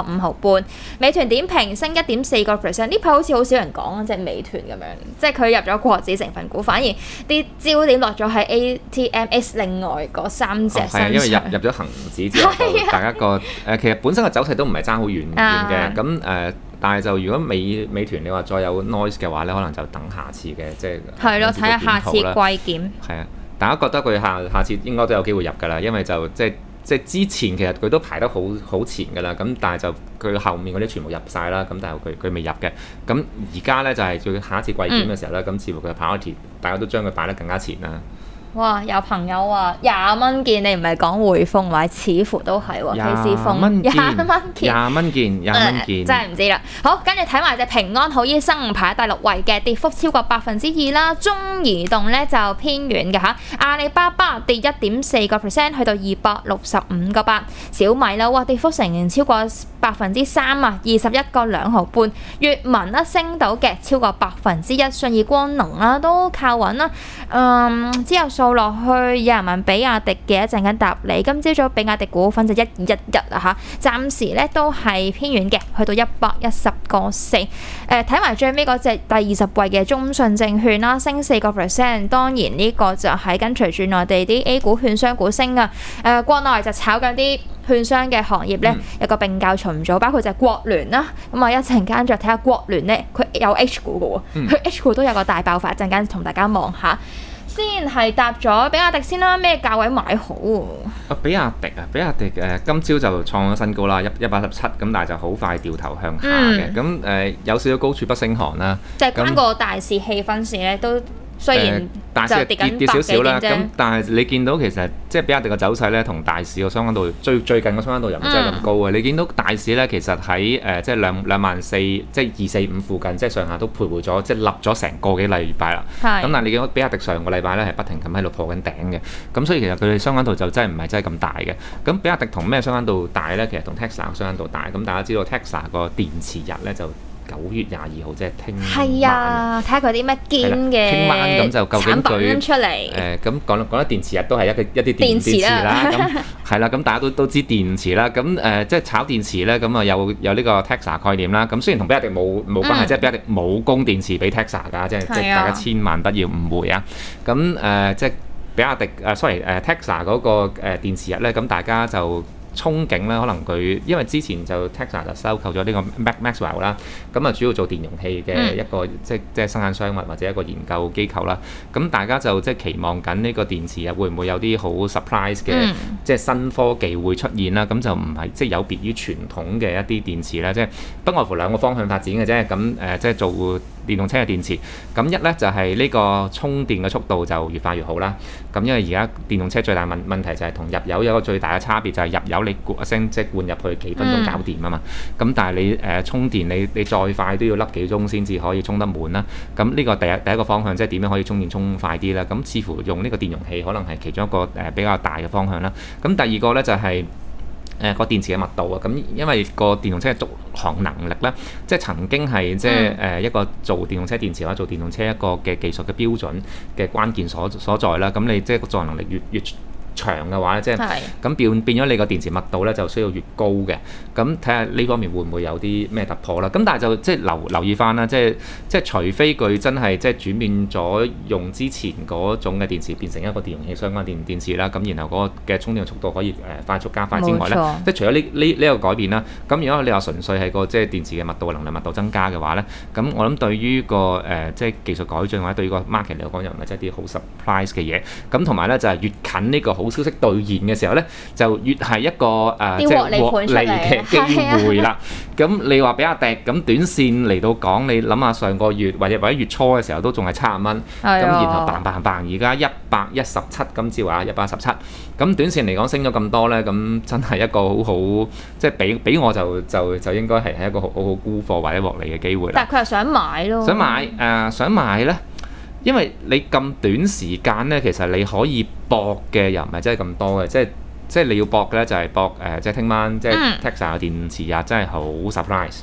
Speaker 1: 五毫半。美團點評升一點四個 percent， 呢排好似好少人講隻美團咁樣，即係佢入咗國指成分股，反而啲焦點落咗喺 A T M X 另外嗰三隻身上。
Speaker 2: 係、哦、因為入入咗恒指之後，就大家個誒、呃、其實本身嘅走勢都唔係爭好遠遠嘅，咁誒、呃，但係就如果美美團你話再有 noise 嘅話咧，可能就等下次嘅即係
Speaker 1: 係咯，睇下下次季檢。係
Speaker 2: 啊，大家覺得佢下下次應該都有機會入㗎啦，因為就即係。即係之前其實佢都排得好好前㗎啦，咁但係就佢後面嗰啲全部入晒啦，咁但係佢佢未入嘅。咁而家咧就係最下一次季檢嘅時候咧，咁、嗯、似乎佢嘅 priority 大家都將佢擺得更加前啦。
Speaker 1: 哇！有朋友話廿蚊件，你唔係講匯豐或者似乎都係喎 ，K C 風廿蚊件，
Speaker 2: 廿蚊件，廿蚊件，
Speaker 1: 真係唔知啦。好，跟住睇埋隻平安好醫生排喺第六位嘅，跌幅超過百分之二啦。中移動咧就偏遠嘅嚇，阿里巴巴跌一點四個 percent， 去到二百六十五個八。小米啦，哇，跌幅成超過百分之三啊，二十一個兩毫半。閱文啦升到嘅超過百分之一，信義光能啦都靠穩啦。嗯，之後數落去，有人問比亞迪嘅一陣間答你。今朝早比亞迪股份就一二一一啊嚇，暫時咧都係偏遠嘅，去到一百一十個四。誒睇埋最尾嗰隻第二十位嘅中信證券啦，升四個 percent。當然呢個就係跟隨住內地啲 A 股券商股升啊。誒、呃、國內就炒緊啲券商嘅行業咧，有個並購重組，包括就係國聯啦。咁啊一陣間再睇下國聯咧，佢有 H 股嘅喎，佢 H 股都有個大爆發，一陣間同大家望下。先係搭咗比亞迪先啦，咩價位買好？
Speaker 2: 啊，比亞迪啊，比亞迪誒、呃，今朝就創咗新高啦，一一百一十七，咁但係就好快掉頭向下嘅，咁誒、嗯呃、有少少高處不勝寒啦。
Speaker 1: 即係關個大市氣氛事咧，都雖然
Speaker 2: 大市跌跌少少啦，咁但係你見到其實即係比亞迪嘅走勢咧，同大市個相關度最最近個相關度又唔真係咁高啊！嗯、你見到大市咧，其實喺誒、呃、即係兩兩萬四，即係二四五附近，即係上下都徘徊咗，即係立咗成個幾禮拜啦。咁是但係你見到比亞迪上個禮拜咧係不停咁喺度破緊頂嘅，咁所以其實佢哋相關度就真係唔係真係咁大嘅。咁比亞迪同咩相關度大咧？其實同 Tesla 相關度大。咁大家知道 Tesla 個電池日咧就九月廿二號即係聽晚，
Speaker 1: 係啊，睇下佢啲咩堅嘅
Speaker 2: 聽晚咁就究竟佢
Speaker 1: 出嚟
Speaker 2: 誒咁講講得電池日都係一個一啲電池啦，咁係啦，咁大家都都知電池啦，咁誒、呃、即係炒電池咧，咁啊有有呢個 Tesla 概念啦，咁雖然同比亞迪冇冇關係，嗯、即係比亞迪冇供電池俾 Tesla 㗎，即係即係大家千萬不要誤會啊，咁誒、呃、即係比亞迪誒、呃、sorry 誒、呃、Tesla 嗰個誒電池日咧，咁大家就憧憬咧，可能佢因為之前就 Tesla 就收購咗呢個 Maxwell 啦，咁啊主要做電容器嘅一個、嗯、即即係生產商或者一個研究機構啦，咁大家就即係期望緊呢個電池啊會唔會有啲好 surprise 嘅、嗯、即係新科技會出現啦，咁就唔係即係有別於傳統嘅一啲電池啦，即係不外乎兩個方向發展嘅啫，咁誒、呃、即係做電動車嘅電池，咁一咧就係、是、呢個充電嘅速度就越快越好啦，咁因為而家電動車最大問問題就係同入油有一個最大嘅差別就係入油。你一聲即係灌入去幾分鐘搞掂啊嘛，咁、嗯、但係你誒、呃、充電你你再快都要粒幾鐘先至可以充得滿啦。咁呢個第一第一個方向即係點樣可以充電充快啲啦？咁似乎用呢個電容器可能係其中一個誒、呃、比較大嘅方向啦。咁第二個咧就係誒個電池嘅密度啊。咁因為個電動車嘅續航能力咧，即係曾經係即係誒一個做電動車電池或者做電動車一個嘅技術嘅標準嘅關鍵所所在啦。咁你即係個續航能力越越長嘅話咧，即係咁變變咗你個電池密度咧就需要越高嘅，咁睇下呢方面會唔會有啲咩突破啦？咁但係就即係留留意翻啦，即係即係除非佢真係即係轉變咗用之前嗰種嘅電池變成一個電容器相關電電池啦，咁然後嗰個嘅充電速度可以誒快速加快之外咧，即係除咗呢呢呢一個改變啦，咁如果你話純粹係個即係電池嘅密度能量密度增加嘅話咧，咁我諗對於個誒、呃、即係技術改進或者對於個 market 嚟講又唔係真係啲好 surprise 嘅嘢，咁同埋咧就係、是、越近呢個好消息兌現嘅時候咧，就越係一個誒、呃、即係獲利嘅機會啦。咁你話比亞迪咁短線嚟到講，你諗下上個月或者或者月初嘅時候都仲係七十蚊，咁然後嘭嘭嘭而家一百一十七，今朝啊一百一十七，咁短線嚟講升咗咁多咧，咁真係一個好好即係俾俾我就就就應該係係一個好好好沽貨或者獲利嘅機會啦。
Speaker 1: 但係佢又想買咯，
Speaker 2: 想買誒、呃、想買咧。因為你咁短時間咧，其實你可以搏嘅又唔係真係咁多嘅，即係即係你要搏嘅咧就係搏誒，即係聽晚即係 Tesla 嘅電池啊，真係好 surprise。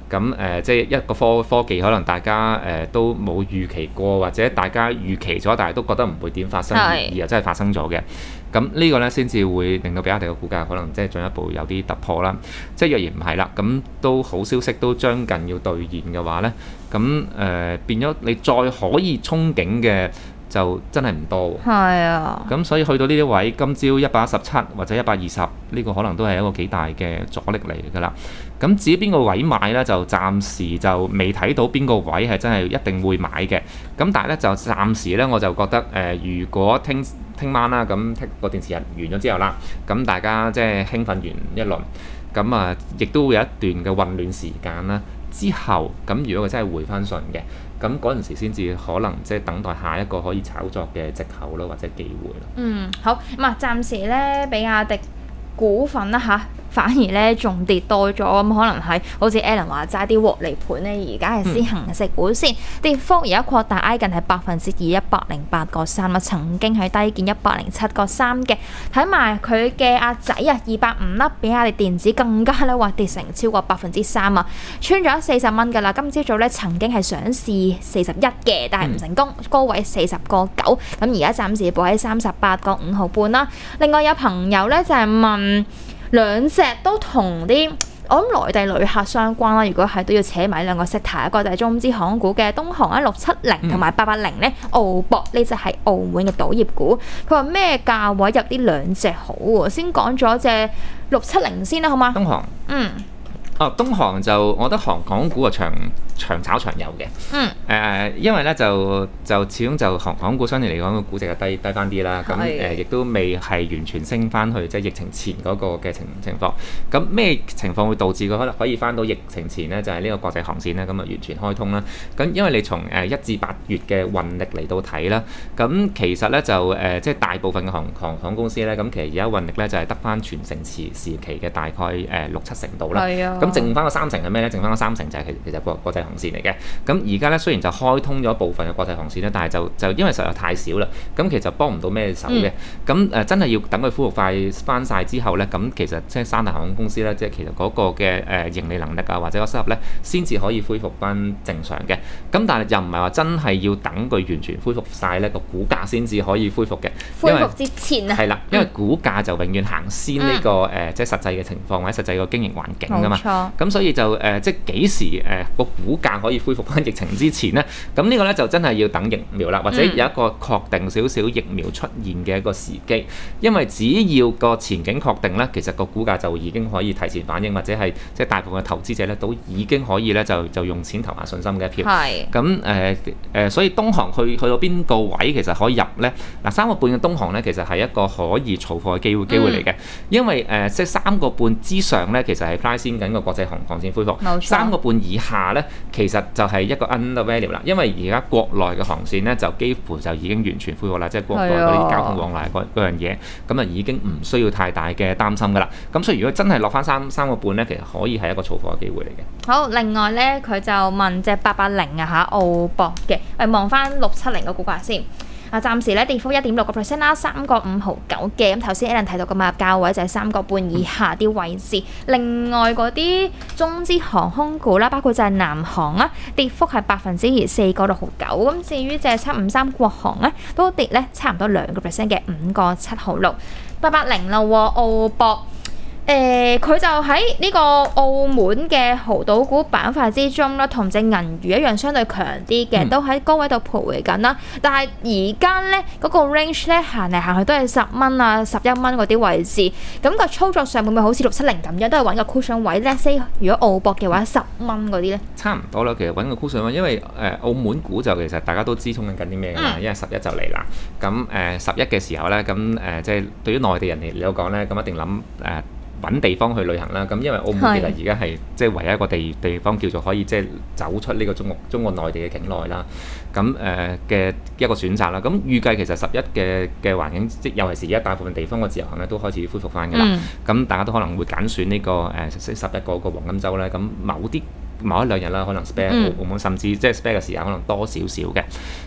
Speaker 2: 咁誒、呃、即係一個科科技，可能大家誒、呃、都冇預期過，或者大家預期咗，但係都覺得唔會點發生，而
Speaker 1: 係
Speaker 2: 又真係發生咗嘅。咁呢個呢，先至會令到比亞迪嘅股價可能即係進一步有啲突破啦。即係若然唔係啦，咁都好消息都將近要兌現嘅話呢，咁誒、呃、變咗你再可以憧憬嘅就真係唔多喎。
Speaker 1: 係啊，
Speaker 2: 咁所以去到呢啲位，今朝一百一十七或者一百二十，呢個可能都係一個幾大嘅阻力嚟㗎啦。咁至於邊個位買呢？就暫時就未睇到邊個位係真係一定會買嘅。咁但係呢，就暫時呢，我就覺得誒、呃，如果聽聽晚啦，咁個電視日完咗之後啦，咁大家即係興奮完一輪，咁啊，亦都會有一段嘅混亂時間啦。之後咁如果佢真係回翻順嘅，咁嗰陣時先至可能即係等待下一個可以炒作嘅藉口咯，或者機會咯。
Speaker 1: 嗯，好咁啊，暫時咧比亞迪股份啦嚇，反而咧仲跌多咗，咁可能係好似 Alan 話齋啲獲利盤咧，而家係先行食股先，嗯、跌幅而家擴大挨近係百分之二一百零八個三啊，曾經係低見一百零七個三嘅。睇埋佢嘅阿仔啊，二百五粒，比亞迪電子更加咧話跌成超過百分之三啊，穿咗四十蚊㗎啦。今朝早咧曾經係想試四十一嘅，但係唔成功，嗯、高位四十個九，咁而家暫時報喺三十八個五毫半啦。另外有朋友咧就係問。兩隻都同啲我諗內地旅客相關啦，如果係都要扯埋兩個色題，一個就係中資航股嘅東航一六七零同埋八八零咧，澳博呢隻係澳門嘅賭業股。佢話咩價位入呢兩隻好喎？先講咗隻六七零先啦，好嗎？
Speaker 2: 東航，
Speaker 1: 嗯，
Speaker 2: 哦，東航就我覺得航港股啊長長炒長有嘅，
Speaker 1: 嗯，誒、
Speaker 2: 呃，因為咧就就始終就航港股相對嚟講個估值係低低翻啲啦，咁誒亦都未係完全升翻去即係疫情前嗰個嘅情情況。咁咩情況會導致佢可能可以翻到疫情前呢？就係、是、呢個國際航線咧，咁啊完全開通啦。咁因為你從誒一至八月嘅運力嚟到睇啦，咁其實咧就誒、呃、即係大部分嘅航航航空公司咧，咁其實而家運力咧就係得翻全盛時時期嘅大概誒、呃、六七成度啦。係啊。咁剩翻個三成係咩咧？剩翻個三成就係其其實國國際航線嚟嘅。咁而家咧雖然就開通咗部分嘅國際航線咧，但係就就因為實在太少啦，咁其實幫唔到咩手嘅。咁誒、嗯呃、真係要等佢恢復快翻晒之後咧，咁其實即係三大航空公司咧，即係其實嗰個嘅誒盈利能力啊，或者個收入咧，先至可以恢復翻正常嘅。咁但係又唔係話真係要等佢完全恢復晒咧，個股價先至可以恢復嘅。
Speaker 1: 恢復之前啊，
Speaker 2: 係啦，因為股價就永遠行先呢、這個誒、嗯呃，即係實際嘅情況或者實際個經營環境㗎嘛。冇錯。咁所以就誒、呃，即係幾時誒個、呃、股價可以恢復翻疫情之前呢？咁呢個咧就真係要等疫苗啦，或者有一個確定少少疫苗出現嘅一個時機。因為只要個前景確定咧，其實個股價就已經可以提前反應，或者係即係大部分嘅投資者咧都已經可以咧就就用錢投下信心嘅一票。係。咁誒誒，所以東航去去到邊個位其實可以入咧？嗱，三個半嘅東航咧，其實係一個可以儲貨嘅機會機會嚟嘅，嗯、因為誒、呃、即係三個半之上咧，其實係 price in 緊個國際航航線恢復。冇錯。三個半以下咧，其實就係一個 undervalue 啦，因為而家國內嘅航線咧就幾乎就已經完全恢復啦，即係國內嗰啲交通往來嗰嗰樣嘢，咁啊已經唔需要太大嘅擔心噶啦。咁所以如果真係落翻三三個半咧，其實可以係一個儲貨嘅機會嚟嘅。
Speaker 1: 好，另外咧佢就問隻八八零啊嚇澳博嘅，誒望翻六七零個股價先。啊，暫時咧跌幅一點六個 percent 啦，三個五毫九嘅。咁頭先 Alan 提到嘅買入價位就係三個半以下啲位置。另外嗰啲中資航空股啦，包括就係南航啦，跌幅係百分之二四個六毫九。咁至於隻七五三國航咧，都跌咧差唔多兩個 percent 嘅五個七毫六。八八零啦喎，澳博。誒佢、呃、就喺呢個澳門嘅濠賭股板塊之中啦，同隻銀娛一樣相對強啲嘅，嗯、都喺高位度徘徊緊啦。但係而家咧嗰個 range 咧行嚟行去都係十蚊啊、十一蚊嗰啲位置，咁、那個操作上會唔會好似六七零咁樣，都係揾個 cushion 位咧？say 如果澳博嘅話，十蚊嗰啲咧，
Speaker 2: 差唔多啦。其實揾個 cushion 位，因為誒、呃、澳門股就其實大家都知衝緊緊啲咩㗎啦，嗯、因為十一就嚟啦。咁誒十一嘅時候咧，咁誒、呃、即係對於內地人嚟嚟講咧，咁一定諗誒。呃揾地方去旅行啦，咁因為澳門其實而家係即係唯一一個地地方叫做可以即係走出呢個中國中國內地嘅境內啦，咁誒嘅一個選擇啦。咁預計其實十一嘅嘅環境，即尤其是而家大部分地方嘅自由行咧都開始恢復翻㗎啦。咁、嗯、大家都可能會揀選呢、這個誒十一個個黃金週咧，咁某啲某一兩日啦，可能 spare 澳門、嗯、甚至即係 spare 嘅時間可能多少少嘅。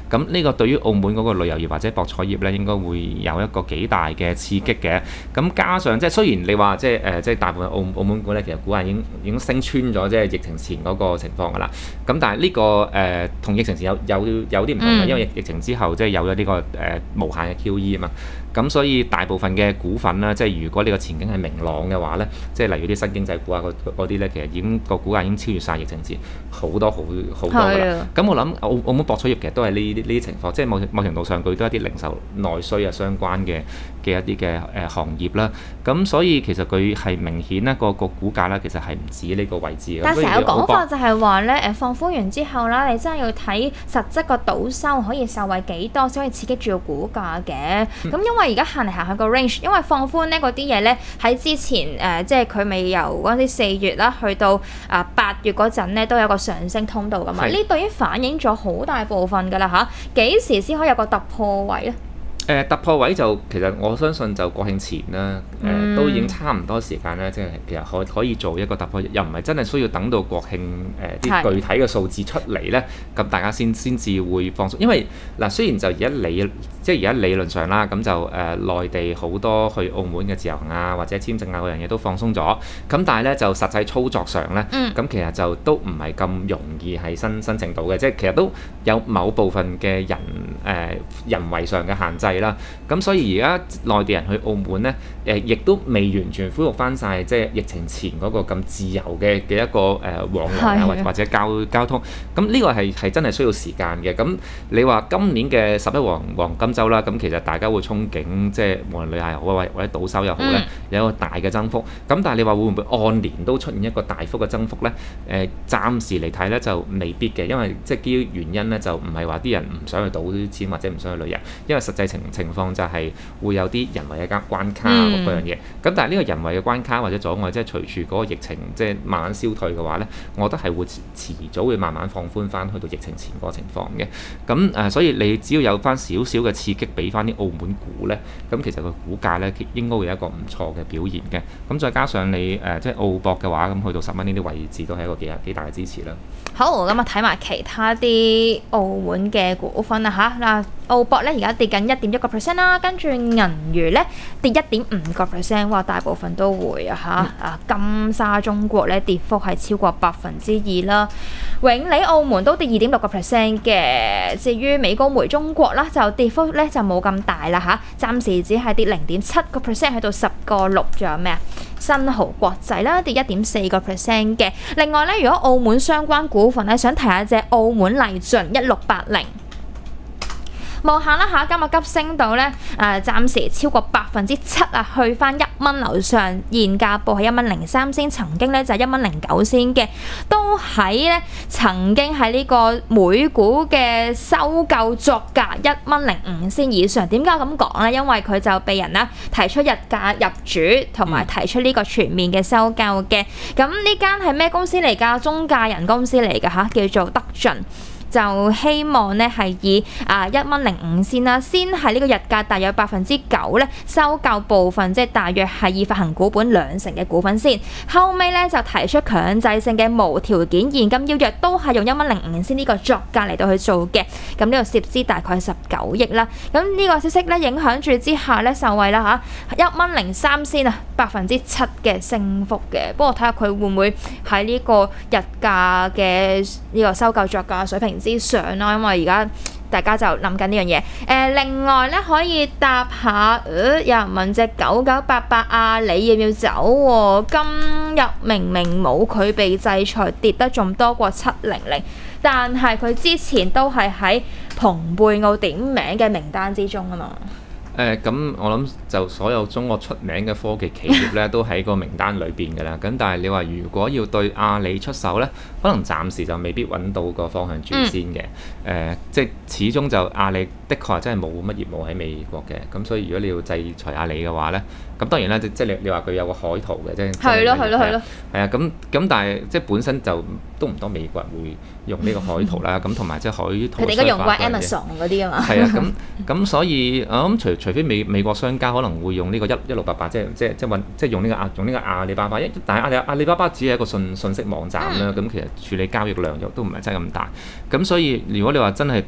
Speaker 2: 咁呢個對於澳門嗰個旅遊業或者博彩業呢，應該會有一個幾大嘅刺激嘅。咁加上即係雖然你話即係誒即係大部分澳澳門股呢，其實股價已經已經升穿咗即係疫情前嗰個情況㗎啦。咁但係呢、呢個誒同、呃、疫情前有有有啲唔同嘅，因為疫疫情之後即係有咗呢、呢個誒、呃、無限嘅 Q E 啊嘛。咁所以大部分嘅股份啦，即係如果呢個前景係明朗嘅話呢，即係例如啲新經濟股啊嗰啲呢，其實已經個股價已經超越晒疫情前好多好好多㗎啦。咁我諗澳澳門博彩業其實都係呢啲呢啲情況，即係某某程度上佢都係一啲零售內需啊相關嘅嘅一啲嘅誒行業啦。咁所以其實佢係明顯咧個個股價咧其實係唔止呢個位置嘅。
Speaker 1: 但係成日講法就係話咧誒放寬完之後啦，你真係要睇實質個賭收可以受惠幾多先可以刺激住個股價嘅。咁、嗯、因為而家行嚟行去個 range， 因為放寬咧嗰啲嘢咧喺之前誒、呃、即係佢未由嗰陣時四月啦去到啊八月嗰陣咧都有個上升通道㗎嘛。呢度已經反映咗好大部分㗎啦嚇，幾時先可以有個突破位咧？
Speaker 2: 誒、呃、突破位就其實我相信就國慶前啦，誒、呃嗯、都已經差唔多時間咧，即係其實可可以做一個突破，又唔係真係需要等到國慶誒啲、呃、具體嘅數字出嚟咧，咁大家先先至會放鬆。因為嗱、呃，雖然就而家理即係而家理論上啦，咁就誒、呃、內地好多去澳門嘅自由行啊或者簽證啊嗰樣嘢都放鬆咗，咁但係咧就實際操作上咧，咁、嗯、其實就都唔係咁容易係申申請到嘅，即係其實都有某部分嘅人誒、呃、人為上嘅限制啦，咁所以而家內地人去澳門呢，誒、呃、亦都未完全恢復翻晒即係疫情前嗰個咁自由嘅嘅一個誒、呃、往來啊，或或者交交通，咁呢個係係真係需要時間嘅。咁你話今年嘅十一黃黃金週啦，咁其實大家會憧憬即係無論旅客又好或或者賭收又好咧，有一個大嘅增幅。咁但係你話會唔會按年都出現一個大幅嘅增幅呢？誒、呃、暫時嚟睇呢，就未必嘅，因為即係基於原因呢，就唔係話啲人唔想去賭啲錢或者唔想去旅遊，因為實際情情況就係會有啲人為嘅關關卡嗰樣嘢。咁、嗯、但係呢個人為嘅關卡或者阻礙，即係隨住嗰個疫情即係慢慢消退嘅話呢，我覺得係會遲早會慢慢放寬翻去到疫情前嗰個情況嘅。咁誒、呃，所以你只要有翻少少嘅刺激俾翻啲澳門股呢，咁其實個股價呢應該會有一個唔錯嘅表現嘅。咁再加上你誒、呃、即係澳博嘅話，咁去到十蚊呢啲位置都係一個幾幾大嘅支持啦。
Speaker 1: 好，咁啊睇埋其他啲澳門嘅股份啊嚇嗱。澳博咧而家跌緊一點一個 percent 啦，跟住銀娛咧跌一點五個 percent，哇！大部分都會啊嚇啊！金沙中國咧跌幅係超過百分之二啦，永利澳門都跌二點六個 percent 嘅。至於美高梅中國啦，就跌幅咧就冇咁大啦嚇，暫時只係跌零點七個 percent，去到十個六。仲有咩啊？新濠國際啦，跌一點四個 percent 嘅。另外咧，如果澳門相關股份咧，想提下隻澳門勵駿一六八零。望下啦嚇，今日急升到咧，誒、呃、暫時超過百分之七啊，去翻一蚊樓上，現價報係一蚊零三仙，曾經咧就係一蚊零九仙嘅，都喺咧曾經喺呢個每股嘅收購作價一蚊零五仙以上。點解咁講咧？因為佢就被人啦提出日價入主，同埋提出呢個全面嘅收購嘅。咁呢間係咩公司嚟㗎？中介人公司嚟㗎嚇，叫做德進。就希望咧係以啊一蚊零五先啦，先係呢個日價大約百分之九咧收購部分，即係大約係以發行股本兩成嘅股份先。後尾咧就提出強制性嘅無條件現金邀約，都係用一蚊零五先呢個作價嚟到去做嘅。咁呢個涉資大概十九億啦。咁呢個消息咧影響住之下咧受惠啦嚇，一蚊零三先啊，百分之七嘅升幅嘅。不過睇下佢會唔會喺呢個日價嘅呢個收購作價水平之上啦，因為而家大家就諗緊呢樣嘢。誒、呃，另外咧可以答下，呃、有人問隻九九八八阿里要唔要走喎、哦？今日明明冇佢被制裁，跌得仲多過七零零，但係佢之前都係喺蓬貝奧點名嘅名單之中啊嘛。
Speaker 2: 誒咁、呃、我諗就所有中國出名嘅科技企業咧，都喺個名單裏邊㗎啦。咁但係你話如果要對阿里出手咧，可能暫時就未必揾到個方向住先嘅。誒、嗯呃，即係始終就阿里的確真係冇乜業務喺美國嘅。咁所以如果你要制裁阿里嘅話咧，咁當然啦，即係你你話佢有個海圖嘅啫。係咯係咯係咯。係啊，咁咁但係即係本身就都唔多美國人會用呢個海圖啦。咁同埋即係海圖。佢哋而家用過 Amazon 嗰啲啊嘛。係啊，咁咁所以我諗除除非美美國商家可能會用呢個一一六八八，即係即係即係即係用呢個阿用呢個阿里巴巴。一但係阿里阿里巴巴只係一個信信息網站啦。咁、嗯、其實處理交易量又都唔係真係咁大。咁所以如果你話真係對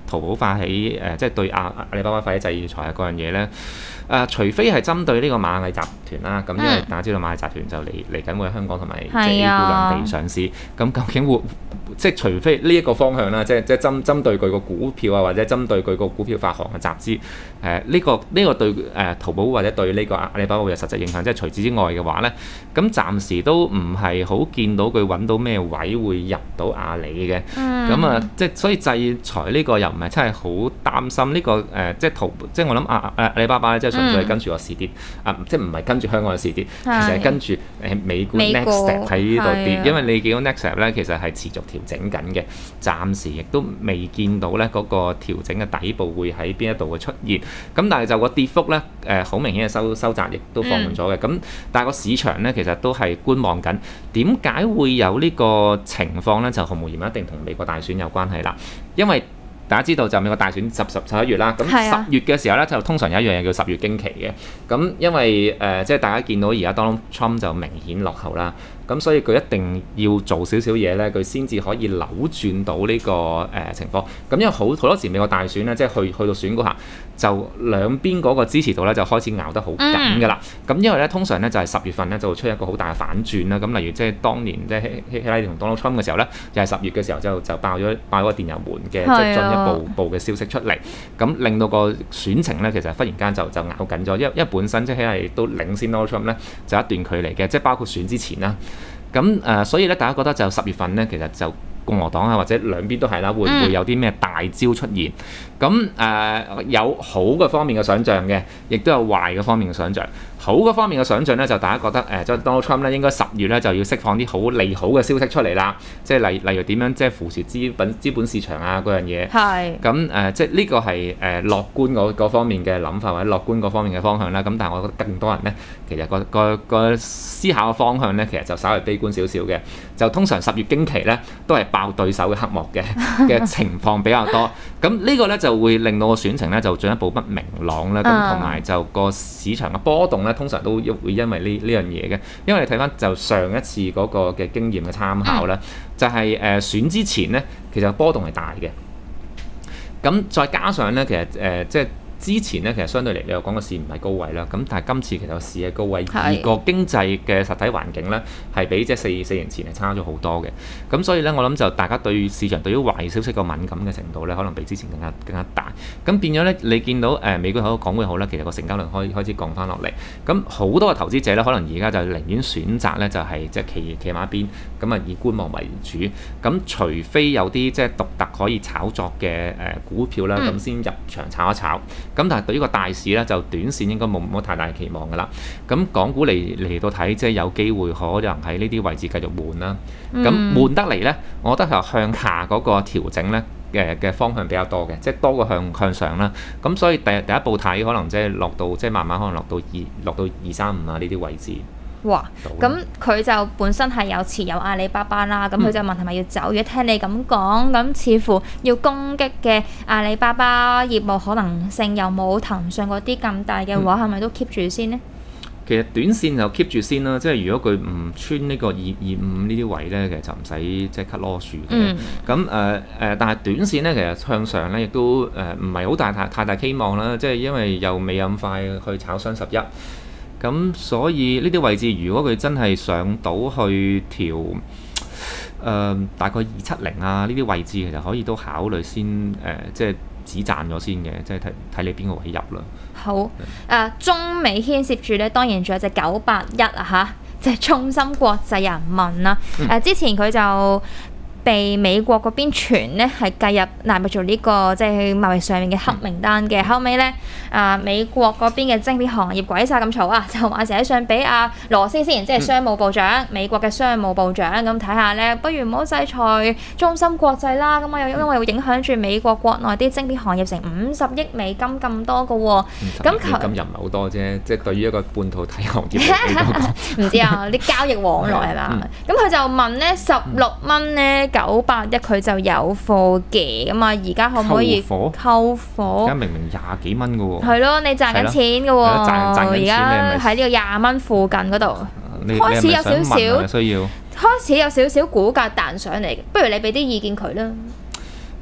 Speaker 2: 淘寶發起誒、呃，即係對阿阿里巴巴發起制裁啊嗰樣嘢咧。誒、呃，除非係針對呢個螞蟻集團啦，咁因為大家知道螞蟻集團就嚟嚟緊會喺香港同埋即係 A 股兩地上市，咁究竟會即係除非呢一個方向啦，即係即係針針對佢個股票啊，或者針對佢個股票發行嘅集資，誒、呃、呢、這個呢、這個對誒、呃、淘寶或者對呢個阿里巴巴會有實際影響，即係除此之外嘅話咧，咁暫時都唔係好見到佢揾到咩位會入到阿里嘅，咁啊、嗯、即係所以制裁呢個又唔係真係好擔心呢、這個誒、呃，即係淘即係我諗阿阿阿里巴巴咧，即係純粹係跟住個市跌，嗯、啊即係唔係跟住香港嘅市跌，其實係跟住誒美股 Next 喺呢度跌，因為你見到 Next 咧其實係持續調整緊嘅，暫時亦都未見到咧嗰個調整嘅底部會喺邊一度會出現，咁但係就個跌幅咧誒好明顯係收收窄，亦都放緩咗嘅，咁、嗯、但係個市場咧其實都係觀望緊，點解會有呢個情況咧？就毫無疑問一定同美國大選有關係啦，因為大家知道就美國大選十十十一月啦，咁十月嘅時候咧就通常有一樣嘢叫十月驚奇嘅，咁因為誒、呃、即係大家見到而家 Donald Trump 就明顯落後啦，咁所以佢一定要做少少嘢咧，佢先至可以扭轉到呢、這個誒、呃、情況。咁因為好好多時美國大選咧，即係去去到選嗰下，就兩邊嗰個支持度咧就開始咬得好緊㗎啦。咁、嗯、因為咧通常咧就係、是、十月份咧就會出一個好大嘅反轉啦。咁例如即係當年即係希希拉里同 Donald Trump 嘅時候咧，就係、是、十月嘅時候就就爆咗爆咗個電郵門嘅即係進一步步嘅消息出嚟，咁令到個選情咧其實忽然間就就咬緊咗，因為因為本身即係希拉里都領先 Donald Trump 咧就一段距離嘅，即係包括選之前啦。咁誒、呃，所以咧，大家覺得就十月份咧，其實就共和黨啊，或者兩邊都係啦，會唔會有啲咩大招出現？咁誒、呃，有好嘅方面嘅想像嘅，亦都有壞嘅方面嘅想像。好嘅方面嘅想像咧，就大家覺得誒，即、呃、係 Donald Trump 咧，應該十月咧就要釋放啲好利好嘅消息出嚟啦。即係例例如點樣即係扶持資本資本市場啊嗰樣嘢。係是。咁誒、呃，即係呢個係誒、呃、樂觀嗰方面嘅諗法，或者樂觀嗰方面嘅方向啦。咁但係我覺得更多人咧，其實個個個思考嘅方向咧，其實就稍微悲觀少少嘅。就通常十月驚奇咧，都係爆對手嘅黑幕嘅嘅情況比較多。咁呢個咧就會令到個選情咧就進一步不明朗啦。咁同埋就個市場嘅波動咧。通常都會因為呢呢樣嘢嘅，因為你睇翻就上一次嗰個嘅經驗嘅參考啦，嗯、就係、是、誒、呃、選之前咧，其實波動係大嘅。咁再加上咧，其實誒、呃、即係。之前咧，其實相對嚟你又講個市唔係高位啦，咁但係今次其實個市係高位，而個經濟嘅實體環境咧係比即係四四年前係差咗好多嘅。咁所以咧，我諗就大家對市場對於壞消息個敏感嘅程度咧，可能比之前更加更加大。咁變咗咧，你見到誒、呃、美國好、港匯好咧，其實個成交量開開始降翻落嚟。咁好多嘅投資者咧，可能而家就寧願選擇咧就係即係企企埋一邊，咁啊以觀望為主。咁除非有啲即係獨特可以炒作嘅誒股票啦，咁先入場炒一炒。咁但係對於個大市咧，就短線應該冇冇太大期望㗎啦。咁港股嚟嚟到睇，即係有機會可能喺呢啲位置繼續悶啦。咁悶、嗯、得嚟咧，我覺得係向下嗰個調整咧嘅嘅方向比較多嘅，即係多過向向上啦。咁所以第第一步睇可能即係落到即係慢慢可能落到二落到二三五啊呢啲位置。
Speaker 1: 哇！咁佢就本身係有持有阿里巴巴啦，咁佢就問係咪要走？如果聽你咁講，咁似乎要攻擊嘅阿里巴巴業務可能性又冇騰訊嗰啲咁大嘅話，係咪、嗯、都 keep 住先呢？
Speaker 2: 其實短線就 keep 住先啦，即係如果佢唔穿呢個二二五呢啲位咧，其實就唔使即係 cut loss 住嘅。咁誒誒，但係短線咧，其實向上咧亦都誒唔係好大太太大希望啦，即係因為又未咁快去炒雙十一。咁所以呢啲位置，如果佢真係上到去調誒、呃、大概二七零啊呢啲位置，其實可以都考慮先誒、呃，即係止賺咗先嘅，即係睇睇你邊個位入啦。好誒、
Speaker 1: 呃，中美牽涉住咧，當然仲有隻九八一啊嚇，即係中芯國際有人問啦。誒、呃、之前佢就被美國嗰邊傳咧係計入納入做呢個即係貿易上面嘅黑名單嘅，嗯、後尾咧啊美國嗰邊嘅晶片行業鬼晒咁嘈啊，就話寫信俾阿羅斯先，即係商務部長，嗯、美國嘅商務部長咁睇下咧，不如唔好制裁中芯國際啦，咁啊又因為會影響住美國國內啲晶片行業成五十億美金咁多嘅喎，咁
Speaker 2: 咁又唔係好多啫，即係對於一個半導體行業嚟
Speaker 1: 唔知啊啲交易往來係嘛？咁佢、嗯、就問咧十六蚊咧。九八一佢就有貨嘅咁啊，而家可唔可以溝貨？而家
Speaker 2: 明明廿幾蚊嘅喎。
Speaker 1: 係咯，你賺緊錢嘅喎。而家喺呢個廿蚊附近嗰度，開始有少少需要，開始有少少股價彈上嚟。不如你俾啲意見佢啦。
Speaker 2: 誒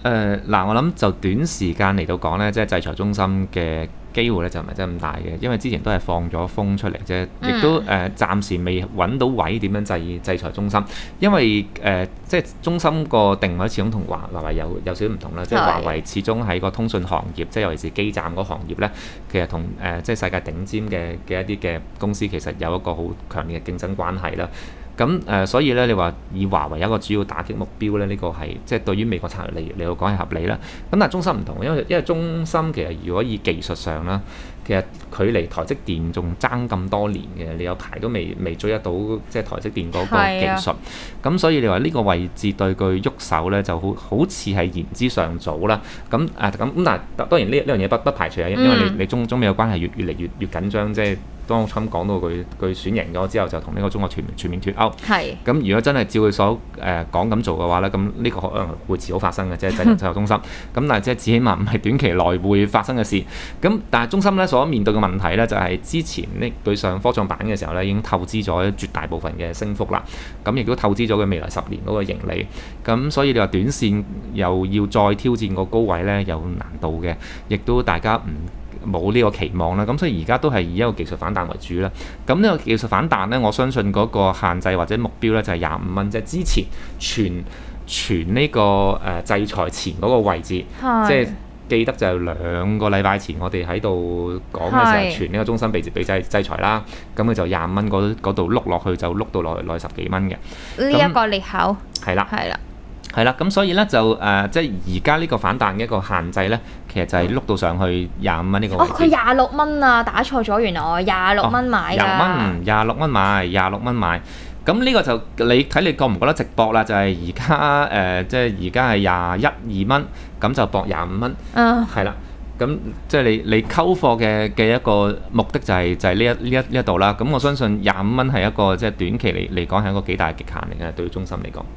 Speaker 2: 誒嗱，我諗就短時間嚟到講咧，即係制裁中心嘅機會咧就唔係真係咁大嘅，因為之前都係放咗風出嚟啫，亦都誒、呃、暫時未揾到位點樣制制裁中心，因為誒、呃、即係中心個定位始終同華華為有有少少唔同啦，即係華為始終喺個通訊行業，即係尤其是基站嗰行業咧，其實同誒、呃、即係世界頂尖嘅嘅一啲嘅公司其實有一個好強烈嘅競爭關係啦。咁誒、呃，所以咧，你話以華為一個主要打擊目標咧，呢、這個係即係對於美國策略嚟嚟講係合理啦。咁但係中芯唔同，因為因為中芯其實如果以技術上啦，其實距離台積電仲爭咁多年嘅，你有排都未未追得到即係台積電嗰個技術。咁、啊、所以你話呢個位置對佢喐手咧，就好好似係言之尚早啦。咁誒咁咁，但係當然呢呢樣嘢不不排除啊，因為你你中中美嘅關係越越嚟越越緊張，即係。當我啱講到佢佢選贏咗之後，就同呢個中國全全面脫歐。係。咁如果真係照佢所誒講咁做嘅話咧，咁呢個可能會遲早發生嘅，即係制裁制裁中芯。咁但係即係至起碼唔係短期內會發生嘅事。咁但係中芯咧所面對嘅問題咧，就係、是、之前呢佢上科創板嘅時候咧，已經透支咗絕大部分嘅升幅啦。咁亦都透支咗佢未來十年嗰個盈利。咁所以你話短線又要再挑戰個高位咧，有難度嘅，亦都大家唔冇呢個期望啦，咁所以而家都係以一個技術反彈為主啦。咁呢個技術反彈呢，我相信嗰個限制或者目標呢，就係廿五蚊，即係之前傳傳呢個誒、呃、制裁前嗰個位置，即係記得就係兩個禮拜前我哋喺度講嘅時候，傳呢個中芯被被制制裁啦。咁佢就廿五蚊嗰度碌落去就碌到落落十幾蚊嘅
Speaker 1: 呢一個裂口。係啦，
Speaker 2: 係啦。係啦，咁所以咧就誒、呃，即係而家呢個反彈嘅一個限制咧，其實就係碌到上去廿五蚊呢個位置。
Speaker 1: 哦，佢廿六蚊啊，打錯咗，原來我廿六蚊買㗎。
Speaker 2: 廿蚊，廿六蚊買，廿六蚊買。咁呢個就你睇你覺唔覺得值博啦？就係而家誒，即係而家係廿一二蚊，咁就博廿五蚊。嗯。係啦，咁即係你你溝貨嘅嘅一個目的就係、是、就係、是、呢一呢一呢一度啦。咁我相信廿五蚊係一個即係短期嚟嚟講係一個幾大嘅極限嚟嘅，對於中芯嚟講。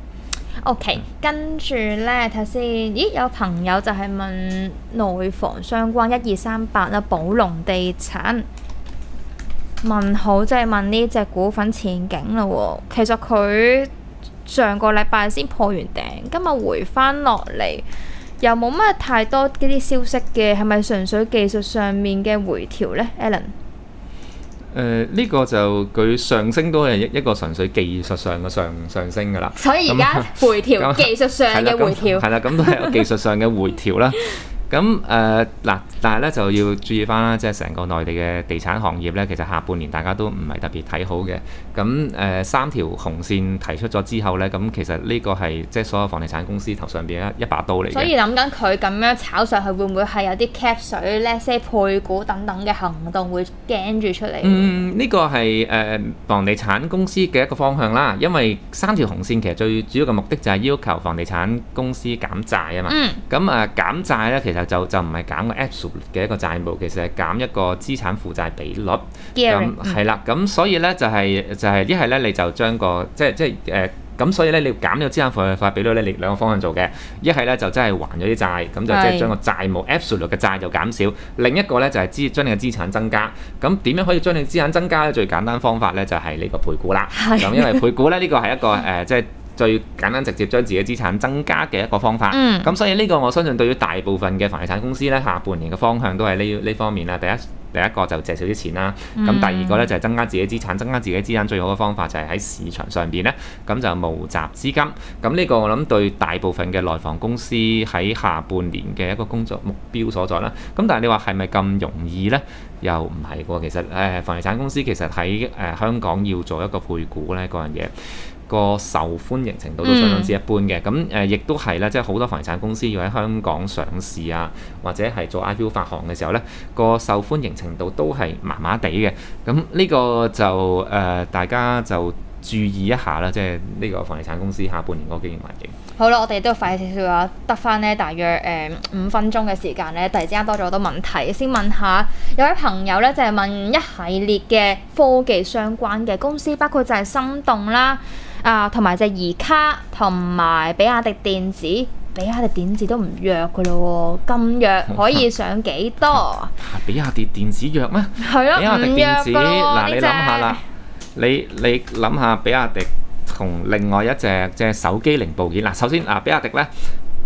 Speaker 1: OK，跟住咧睇先，咦有朋友就係問內房相關一二三八啦，寶龍地產問好，即係問呢隻股份前景啦喎。其實佢上個禮拜先破完頂，今日回翻落嚟，又冇乜太多呢啲消息嘅，係咪純粹技術上面嘅回調呢 Alan？
Speaker 2: 誒呢、呃這個就佢上升都係一一個純粹技術上嘅上上升㗎啦，
Speaker 1: 所以而家回調技術上嘅回調
Speaker 2: 係啦，咁都係技術上嘅回調啦。咁誒嗱，但係咧就要注意翻啦，即係成個內地嘅地產行業咧，其實下半年大家都唔係特別睇好嘅。咁誒、呃、三條紅線提出咗之後咧，咁其實呢個係即係所有房地產公司頭上邊一一把刀嚟嘅。
Speaker 1: 所以諗緊佢咁樣炒上去，會唔會係有啲 cap 水、let's say 配股等等嘅行動會驚住出嚟？嗯，
Speaker 2: 呢、這個係誒、呃、房地產公司嘅一個方向啦。因為三條紅線其實最主要嘅目的就係要求房地產公司減債啊嘛。嗯。咁誒、呃、減債咧，其實就就唔係減個 absolute 嘅一個債務，其實係減一個資產負債比率。咁係啦，咁所以咧就係、是、就係一係咧你就將個即係即係誒咁，所以咧你要減呢個資產負債比率咧，你兩個方向做嘅。一係咧就真係還咗啲債，咁就即係將個債務 absolute 嘅債就減少。另一個咧就係資將你嘅資產增加。咁點樣可以將你資產增加咧？最簡單方法咧就係呢個配股啦。咁因為配股咧呢個係一個誒即係。最簡單直接將自己資產增加嘅一個方法，咁、嗯、所以呢個我相信對於大部分嘅房地產公司咧，下半年嘅方向都係呢呢方面啦。第一第一個就借少啲錢啦，咁、嗯、第二個咧就係、是、增加自己資產，增加自己資產最好嘅方法就係喺市場上邊咧，咁就募集資金。咁呢個我諗對大部分嘅內房公司喺下半年嘅一個工作目標所在啦。咁但係你話係咪咁容易咧？又唔係喎。其實誒、呃、房地產公司其實喺誒、呃、香港要做一個配股咧，嗰樣嘢。個受歡迎程度都相當之一般嘅，咁誒亦都係咧，即係好多房地產公司要喺香港上市啊，或者係做 I P O 發行嘅時候咧，個受歡迎程度都係麻麻地嘅。咁呢個就誒、呃、大家就注意一下啦，即係呢個房地產公司下半年嗰個經營環境。好啦，
Speaker 1: 我哋都快少少啊，得翻呢大約誒、呃、五分鐘嘅時間咧，突然之間多咗好多問題，先問下有位朋友咧就係、是、問一系列嘅科技相關嘅公司，包括就係心動啦。啊，同埋隻移卡，同埋比亞迪電子，比亞迪電子都唔弱噶咯喎，咁弱可以上幾多？
Speaker 2: 啊、比亞迪電子弱咩？
Speaker 1: 係咯，
Speaker 2: 比亞迪電子嗱，你諗下啦，你你諗下比亞迪同另外一隻即係手機零部件嗱，首先啊，比亞迪咧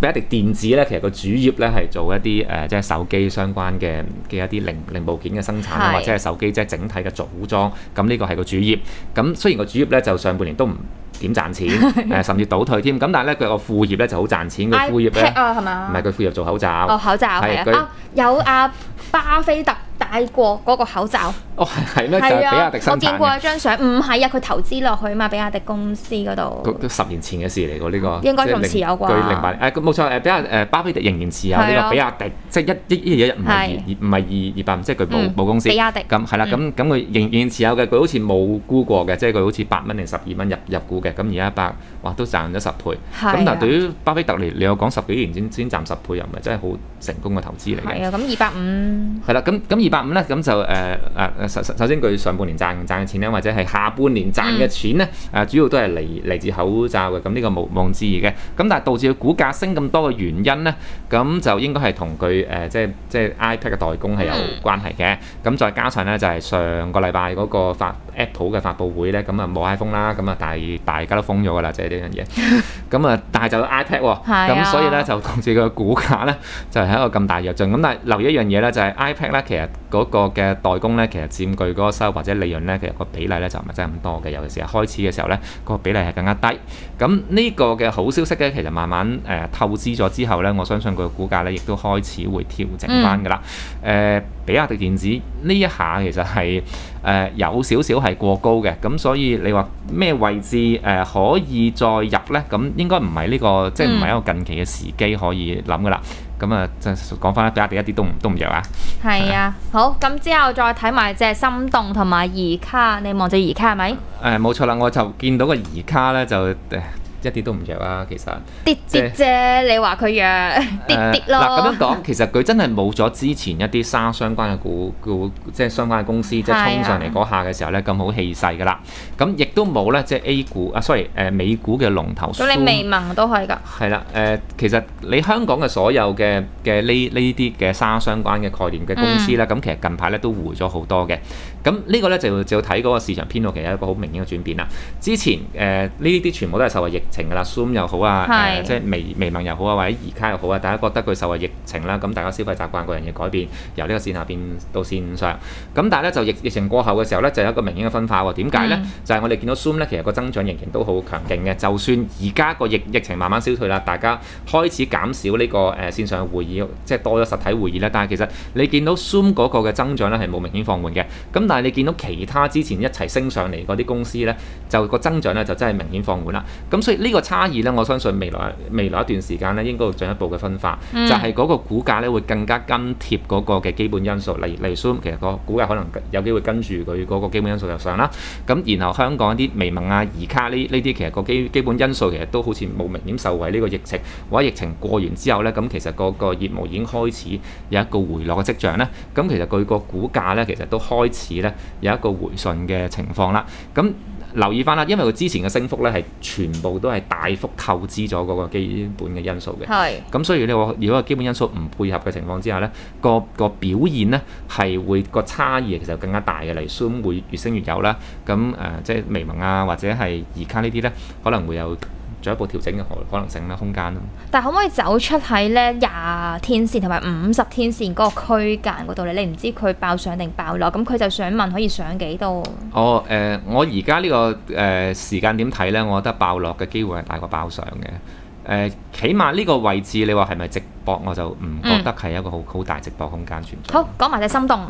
Speaker 2: 比亞迪電子咧，其實個主業咧係做一啲誒、呃、即係手機相關嘅嘅一啲零零部件嘅生產啦，
Speaker 1: 係
Speaker 2: 或者係手機即係整體嘅組裝。咁呢個係個主業。咁雖然個主業咧就上半年都唔點賺錢，誒、呃、甚至倒退添。咁但係咧佢個副業咧就好賺錢。佢副業咧
Speaker 1: iPad 啊係嘛？
Speaker 2: 唔係佢副業做口罩。
Speaker 1: 哦，口罩係啊，
Speaker 2: 佢
Speaker 1: 啊有阿巴菲特戴過嗰個口罩。
Speaker 2: 哦係咩？就係比亞迪生產嘅。
Speaker 1: 我見過一張相，唔係啊，佢投資落去嘛，比亞迪公司嗰度。
Speaker 2: 都都十年前嘅事嚟㗎呢個。
Speaker 1: 應該仲持有啩？
Speaker 2: 據零八年誒冇錯誒，比亞誒巴菲特仍然持有呢個比亞迪，即係一一一日唔係二唔係二二百五，即係佢冇冇公司。
Speaker 1: 比亞迪
Speaker 2: 咁係啦，咁咁佢仍仍然持有嘅，佢好似冇沽過嘅，即係佢好似八蚊定十二蚊入入股嘅，咁而家一百哇都賺咗十倍。咁但係對於巴菲特嚟，你有講十幾年先先賺十倍，又唔係真係好成功嘅投資嚟嘅。
Speaker 1: 係啊，咁二百五。係
Speaker 2: 啦，咁咁二百五咧，咁就誒誒首首先佢上半年賺賺嘅錢咧，或者係下半年賺嘅錢咧，誒、嗯、主要都係嚟嚟自口罩嘅，咁呢個無無庸置疑嘅。咁但係導致佢股價升咁多嘅原因咧，咁就應該係同佢誒即係即係 iPad 嘅代工係有關係嘅。咁、嗯、再加上咧就係、是、上個禮拜嗰個發 Apple 嘅發佈會咧，咁啊冇 iPhone 啦，咁啊但係大家都封咗㗎啦，即係呢樣嘢。咁啊，但係就有 iPad 喎、哦，咁、啊、所以咧就導致個股價咧就係、是、一個咁大躍進。咁但係留意一樣嘢咧，就係、是、iPad 咧其實嗰個嘅代工咧，其實佔據嗰個收入或者利潤咧，其實個比例咧就唔係真係咁多嘅。尤其是係開始嘅時候咧，個比例係更加低。咁呢個嘅好消息咧，其實慢慢誒、呃、透支咗之後咧，我相信佢個股價咧亦都開始會調整翻㗎啦。誒、嗯呃，比亞迪電子呢一下其實係誒、呃、有少少係過高嘅。咁所以你話咩位置誒、呃、可以再入咧？咁應該唔係呢個，即係唔係一個近期嘅時機可以諗㗎啦。咁啊，就講翻比亞迪一啲都唔都唔弱啊。
Speaker 1: 係啊，好，咁之後再睇埋隻心動同埋移卡，你望隻移卡係咪？
Speaker 2: 誒冇錯啦，我就見到個移卡咧就誒。一啲都唔弱啊，其實
Speaker 1: 跌跌啫，你話佢弱跌跌咯。
Speaker 2: 嗱咁樣講，其實佢真係冇咗之前一啲沙相關嘅股股，即係相關嘅公司，即係衝上嚟嗰下嘅時候咧咁好氣勢㗎啦。咁亦都冇咧，即係 A 股啊，sorry 誒美股嘅龍頭。
Speaker 1: 咁你微盟都係㗎。係
Speaker 2: 啦，誒其實你香港嘅所有嘅嘅呢呢啲嘅沙相關嘅概念嘅公司咧，咁、嗯、其實近排咧都回咗好多嘅。咁呢個咧就要就要睇嗰個市場偏好，其實一個好明顯嘅轉變啦。之前誒呢啲全部都係受惠疫情㗎啦 ，Zoom 又好啊，誒、呃、即係微微盟又好啊，或者移卡又好啊，大家覺得佢受惠疫情啦，咁大家消費習慣個人嘅改變，由呢個線下變到線上。咁但係咧就疫疫情過後嘅時候咧，就有一個明顯嘅分化喎。點解咧？嗯、就係我哋見到 Zoom 咧，其實個增長仍然都好強勁嘅。就算而家個疫疫情慢慢消退啦，大家開始減少呢個誒線上嘅會議，即係多咗實體會議啦。但係其實你見到 Zoom 嗰個嘅增長咧係冇明顯放緩嘅。咁但係你見到其他之前一齊升上嚟嗰啲公司咧，就個增長咧就真係明顯放緩啦。咁所以呢個差異咧，我相信未來未來一段時間咧，應該會進一步嘅分化，嗯、就係嗰個股價咧會更加跟貼嗰個嘅基本因素，例如例如 Zoom 其實個股價可能有機會跟住佢嗰個基本因素就上啦。咁然後香港一啲微盟啊、移卡呢呢啲，其實個基基本因素其實都好似冇明顯受惠呢個疫情，或者疫情過完之後咧，咁其實個個業務已經開始有一個回落嘅跡象咧。咁其實佢個股價咧，其實都開始咧有一個回順嘅情況啦。咁留意翻啦，因為佢之前嘅升幅咧係全部都係大幅透支咗嗰個基本嘅因素嘅。係是。咁所以你話如果個基本因素唔配合嘅情況之下咧，個個表現咧係會個差異其實更加大嘅。例如 Zoom 會越升越有啦，咁誒、呃、即係微盟啊或者係移卡呢啲咧，可能會有進一步調整嘅可可能性啦、空間啦。但係可唔可以走出喺咧廿天線同埋五十天線嗰個區間嗰度咧？你唔知佢爆上定爆落，咁佢就想問可以上幾多？哦，誒、呃，我而家呢個誒、呃、時間點睇咧，我覺得爆落嘅機會係大過爆上嘅。誒、呃，起碼呢個位置你話係咪直播，我就唔覺得係一個好好、嗯、大直播空間存在。好，講埋隻心動。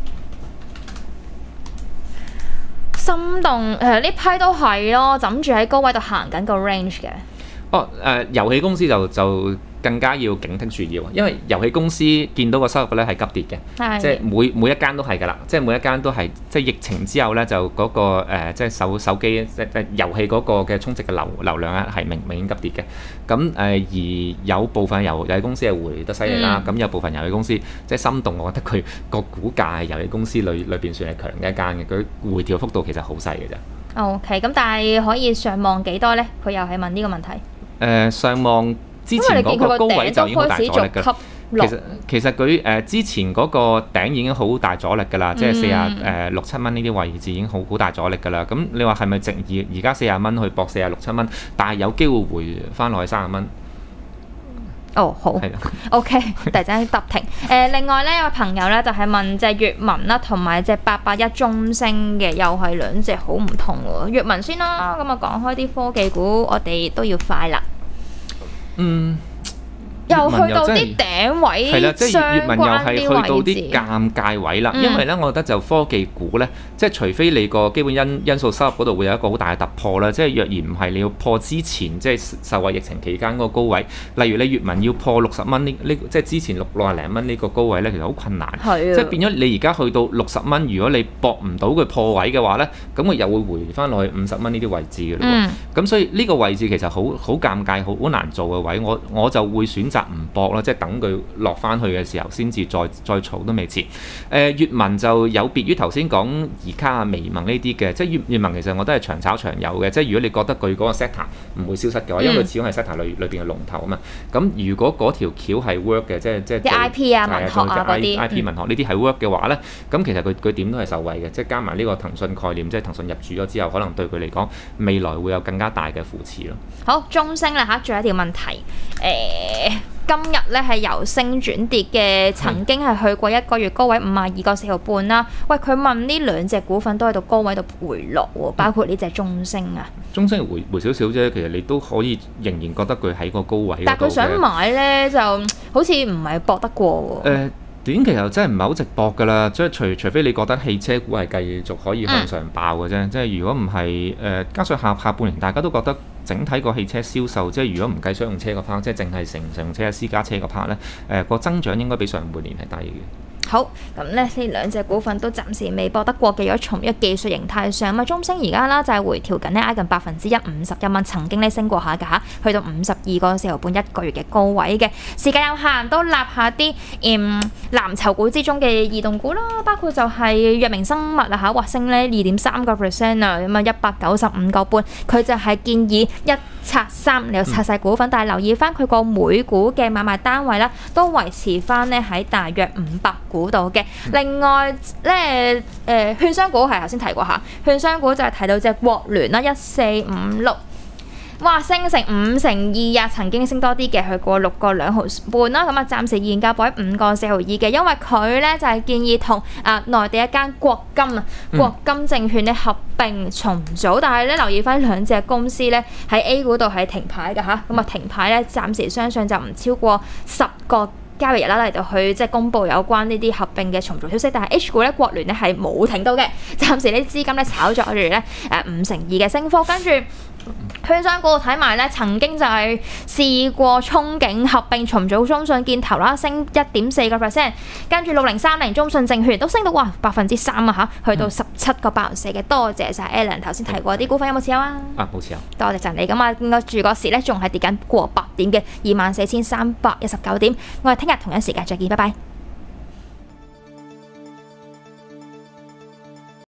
Speaker 2: 心動誒呢批都係咯，枕住喺高位度行緊個 range 嘅。哦誒、呃，遊戲公司就就更加要警惕住要，因為遊戲公司見到個收入咧係急跌嘅，即係每每一間都係㗎啦，即係每一間都係即係疫情之後咧就嗰、那個、呃、即係手手機即係遊戲嗰個嘅充值嘅流流量咧係明明顯急跌嘅。咁誒、呃、而有部分遊遊戲公司係回得犀利啦，咁、嗯、有部分遊戲公司即係心動，我覺得佢個股價係遊戲公司裏裏邊算係強嘅一間嘅，佢回調幅度其實好細嘅啫。OK， 咁但係可以上望幾多咧？佢又係問呢個問題。誒、呃、上望。之前嗰個高位就已經好大阻力㗎。其實其實佢誒、呃、之前嗰個頂已經好大阻力㗎啦，嗯、即係四十誒六七蚊呢啲位置已經好好大阻力㗎啦。咁你話係咪值而而家四十蚊去搏四十六七蚊？但係有機會回翻落去三十蚊。
Speaker 1: 哦，好
Speaker 2: 係啦。
Speaker 1: ，OK，突然之間突停。誒、另外咧有個朋友咧就係、問隻粵文啦，同埋隻八八一中升嘅，又係兩隻好唔同喎。粵文先啦，咁啊講開啲科技股，我哋都要快啦。
Speaker 2: 嗯。
Speaker 1: 又去到
Speaker 2: 真係
Speaker 1: 啲頂位
Speaker 2: 係啦，即係
Speaker 1: 相
Speaker 2: 粵文又
Speaker 1: 關
Speaker 2: 係去
Speaker 1: 啲
Speaker 2: 到啲
Speaker 1: 位置。
Speaker 2: 尷尬位啦，
Speaker 1: 嗯
Speaker 2: 因為咧，我覺得就科技股咧，即係除非你個基本因因素收入嗰度會有一個好大嘅突破啦，即係若然唔係你要破之前即係受惠疫情期間嗰個高位，例如你粵文要破六十蚊呢呢，即係之前六六廿零蚊呢個高位咧，其實好困難。
Speaker 1: 係啊，
Speaker 2: 即係變咗你而家去到六十蚊，如果你搏唔到佢破位嘅話咧，咁佢又會回翻落去五十蚊呢啲位置嘅咯喎。
Speaker 1: 嗯
Speaker 2: 咁所以呢個位置其實好好尷尬，好好難做嘅位，我我就會選擇唔搏啦，即係等佢落翻去嘅時候先至再再儲都未遲。誒、呃、粵文就有別於頭先講而家啊微盟呢啲嘅，即係粵粵文其實我都係長炒長有嘅，即係如果你覺得佢嗰個 sector 唔會消失嘅話，因為佢始終係 sector 裏裏邊嘅龍頭啊嘛。咁如果嗰條橋係 work 嘅，即係即係
Speaker 1: 啲 I P 啊、
Speaker 2: 係
Speaker 1: 文學啊嗰啲
Speaker 2: I P 文學呢啲係 work 嘅話咧，咁其實佢佢點都係受惠嘅，即係加埋呢個騰訊概念，即係騰訊入駐咗之後，可能對佢嚟講未來會有更加大嘅扶持咯。
Speaker 1: 好，中升啦嚇，仲有一條問題，誒、今日咧係由升轉跌嘅，曾經係去過一個月高位五十二個四毫半啦。喂，佢問呢兩隻股份都喺度高位度回落喎，包括呢隻中升啊。
Speaker 2: 中升回回少少啫，其實你都可以仍然覺得佢喺個高位嗰度嘅。
Speaker 1: 但係佢想買咧，就好似唔係搏得過喎。
Speaker 2: 誒短期又真係唔係好直搏㗎啦，即係除除非你覺得汽車股係繼續可以向上爆嘅啫，即係如果唔係誒，加上下下半年大家都覺得整體個汽車銷售，即係如果唔計商用車個 part，即係淨係乘乘用車、私家車個 part 咧，誒個增長應該比上半年係低嘅。
Speaker 1: 好，咁咧呢兩隻股份都暫時未搏得過嘅，如果從一個技術形態上，咁啊中升而家啦就係回調緊呢挨近百分之一五十一蚊，曾經咧升過下㗎嚇，去到五十二個四毫半一個月嘅高位嘅。時間有限，都立下啲嗯藍籌股之中嘅異動股啦，包括就係藥明生物啊嚇，哇升咧二點三個 percent 啊，咁啊一百九十五個半，佢就係建議一拆三，你有拆晒股份，但係留意翻佢個每股嘅買賣單位啦，都維持翻咧喺大約五百股度嘅。另外咧，誒、呃、券商股係頭先提過下，券商股就係提到隻國聯啦，一四五六。哇，升成五成二啊！曾經升多啲嘅，去過六個兩毫半啦。咁啊，暫時現價報喺五個四毫二嘅，因為佢咧就係、是、建議同啊內地一間國金啊、
Speaker 2: 嗯、
Speaker 1: 國金證券咧合併重組，但係咧留意翻兩隻公司咧喺 A 股度係停牌嘅嚇，咁啊停牌咧暫時相信就唔超過十個交易日啦，嚟到去即係公佈有關呢啲合併嘅重組消息，但係 H 股咧國聯咧係冇停到嘅，暫時啲資金咧炒作住咧誒五成二嘅升幅，跟住。券商股睇埋咧，曾經就係試過憧憬合併重組中信建投啦，升一點四個 percent，跟住六零三零中信證券都升到哇百分之三啊嚇，去到十七個八毫四嘅。多謝晒 Alan 頭先提過啲股份有冇持有啊？
Speaker 2: 啊，冇持有。
Speaker 1: 多謝晒你咁啊，見個住個時咧仲係跌緊過百點嘅二萬四千三百一十九點。我哋聽日同一時間再見，拜拜。